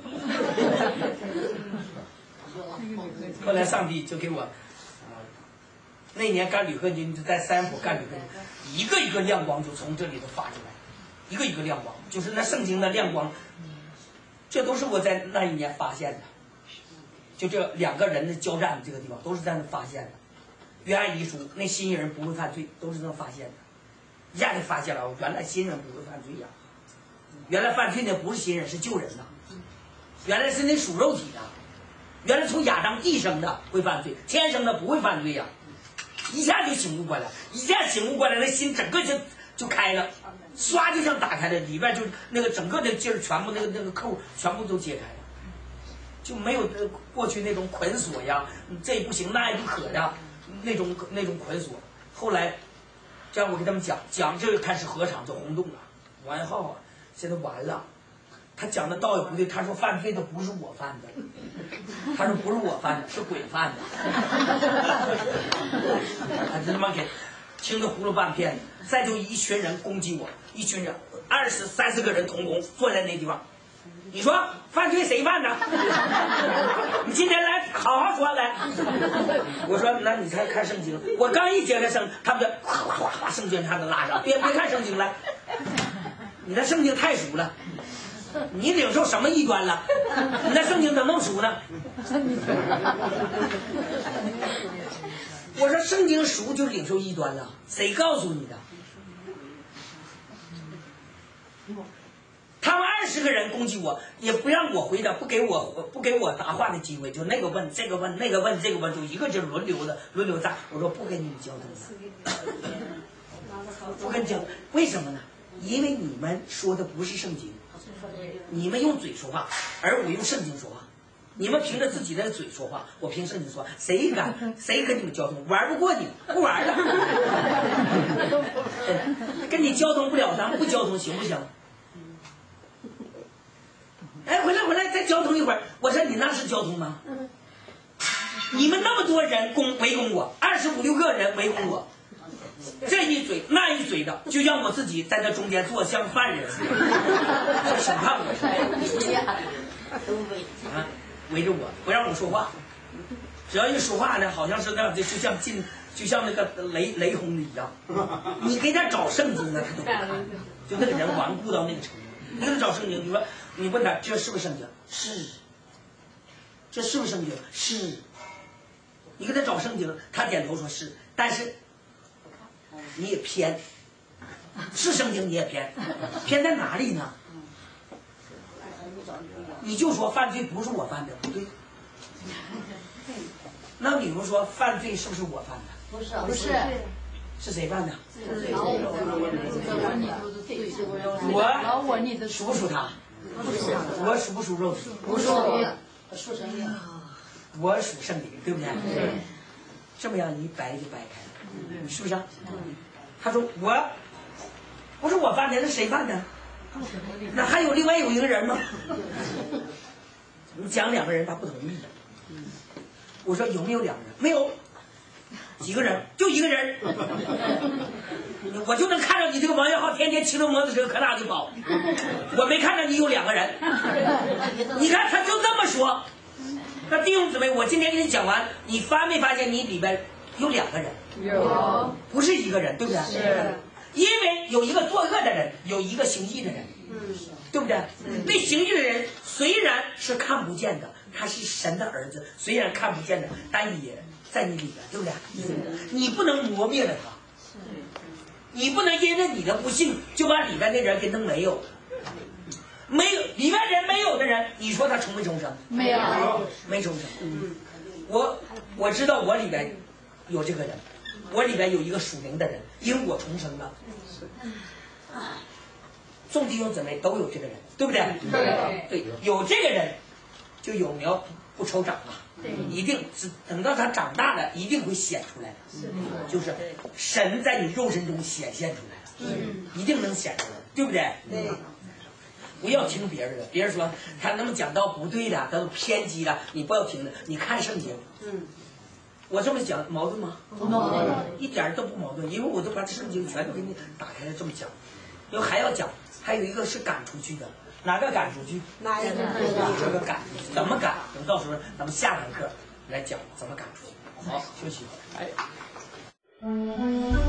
Speaker 4: 后来上帝就给我，呃、那年干铝合金就在三浦干铝合金，一个一个亮光就从这里头发出来，一个一个亮光，就是那圣经的亮光，这都是我在那一年发现的。就这两个人的交战这个地方都是在那发现的。约翰一书那新人不会犯罪，都是那发现的，一下就发现了，原来新人不会犯罪呀、啊，原来犯罪的不是新人，是旧人呐、啊，原来是那属肉体的。原来从亚当地生的会犯罪，天生的不会犯罪呀、啊！一下就醒悟过来，一下醒悟过来，那心整个就就开了，唰就像打开了，里边就那个整个的劲儿全部那个那个扣全部都解开了，就没有过去那种捆锁呀，这也不行那也不可呀，那种那种捆锁。后来，这样我给他们讲讲，这开始合场就轰动了，完后啊，现在完了。他讲的道也不对，他说犯罪的不是我犯的，他说不是我犯的，是鬼犯的。他就他妈给听得葫芦半片。再就一群人攻击我，一群人二十三十个人同工坐在那地方，你说犯罪谁犯的？你今天来好好说来。我说那你才看圣经，我刚一揭开圣，他们就哗哗哗圣经看着拉上，别别看圣经了，你的圣经太熟了。你领受什么异端了？你那圣经怎么那么熟呢？我说圣经熟就领受异端了，谁告诉你的？他们二十个人攻击我，也不让我回答，不给我不给我答话的机会，就那个问这个问那个问这个问，就一个劲轮流的轮流炸。我说不跟你们交通了，不跟交，为什么呢？因为你们说的不是圣经。你们用嘴说话，而我用圣经说话。你们凭着自己的嘴说话，我凭圣经说话。谁敢谁跟你们交通？玩不过你，不玩了。跟你交通不了，咱不交通行不行？哎，回来回来，再交通一会儿。我说你那是交通吗？你们那么多人攻围攻我，二十五六个人围攻我。这一嘴那一嘴的，就让我自己在那中间做像犯人似的，审判我似的，啊，围着我不让我说话，只要一说话呢，好像是那样的，就像进，就像那个雷雷轰的一样。你给他找圣经呢，他都不看，就那个人顽固到那个程度。你给他找圣经，你说你问他这是不是圣经？是。这是不是圣经？是。你给他找圣经，他点头说是，但是。你也偏，是圣经你也偏，偏在哪里呢？你就说犯罪不是我犯的，不对。那比如说犯罪是不是我犯的？
Speaker 3: 不是，
Speaker 2: 不是，
Speaker 4: 是谁犯的？
Speaker 2: 我老我你的
Speaker 4: 属不属他？
Speaker 2: 不属，
Speaker 4: 我属不属肉体？
Speaker 2: 不属，
Speaker 3: 属圣灵。
Speaker 4: 我属圣灵，对不对？
Speaker 2: 对。
Speaker 4: 这么样一掰就掰开了，是不是？他说我不是我犯的，那谁犯的？那还有另外有一个人吗？你讲两个人，他不同意。我说有没有两个人？没有。 几个人？就一个人。我就能看到你这个王元浩天天骑着摩托车可哪里跑，我没看到你有两个人。你看他就这么说。那弟兄姊妹，我今天给你讲完，你发没发现你里边有两个人？
Speaker 2: 有，
Speaker 4: 不是一个人，对不对？
Speaker 2: 是。
Speaker 4: 因为有一个作恶的人，有一个行义的人，嗯，对不对？嗯、那行义的人虽然是看不见的，他是神的儿子，虽然看不见的，但也在你里边，对不对？嗯、你不能磨灭了他，你不能因为你的不信就把里边那人给弄没有了。没有里边人没有的人，你说他重没重生？
Speaker 2: 没有，
Speaker 4: 没重生。嗯，我我知道我里边有这个人。我里边有一个属灵的人，因为我重生了。众弟兄姊妹都有这个人，对不对？
Speaker 2: 对，
Speaker 4: 对，有这个人，就有苗不愁长了。一定是等到他长大了，一定会显出来的。就是神在你肉身中显现出来了，一定能显出来，对不对？
Speaker 5: 对。
Speaker 4: 不要听别人的，别人说他那么讲道不对的，都偏激的，你不要听的，你看圣经。嗯。我这么讲矛盾吗？
Speaker 2: 不矛盾，
Speaker 4: 一点都不矛盾，因为我都把圣经全都给你打开了这么讲。因为还要讲，还有一个是赶出去的，哪个赶出去？
Speaker 5: 哪一个？
Speaker 4: 这个赶出去，怎么赶？等到时候咱们下堂课来讲怎么赶出去。好，休息。哎。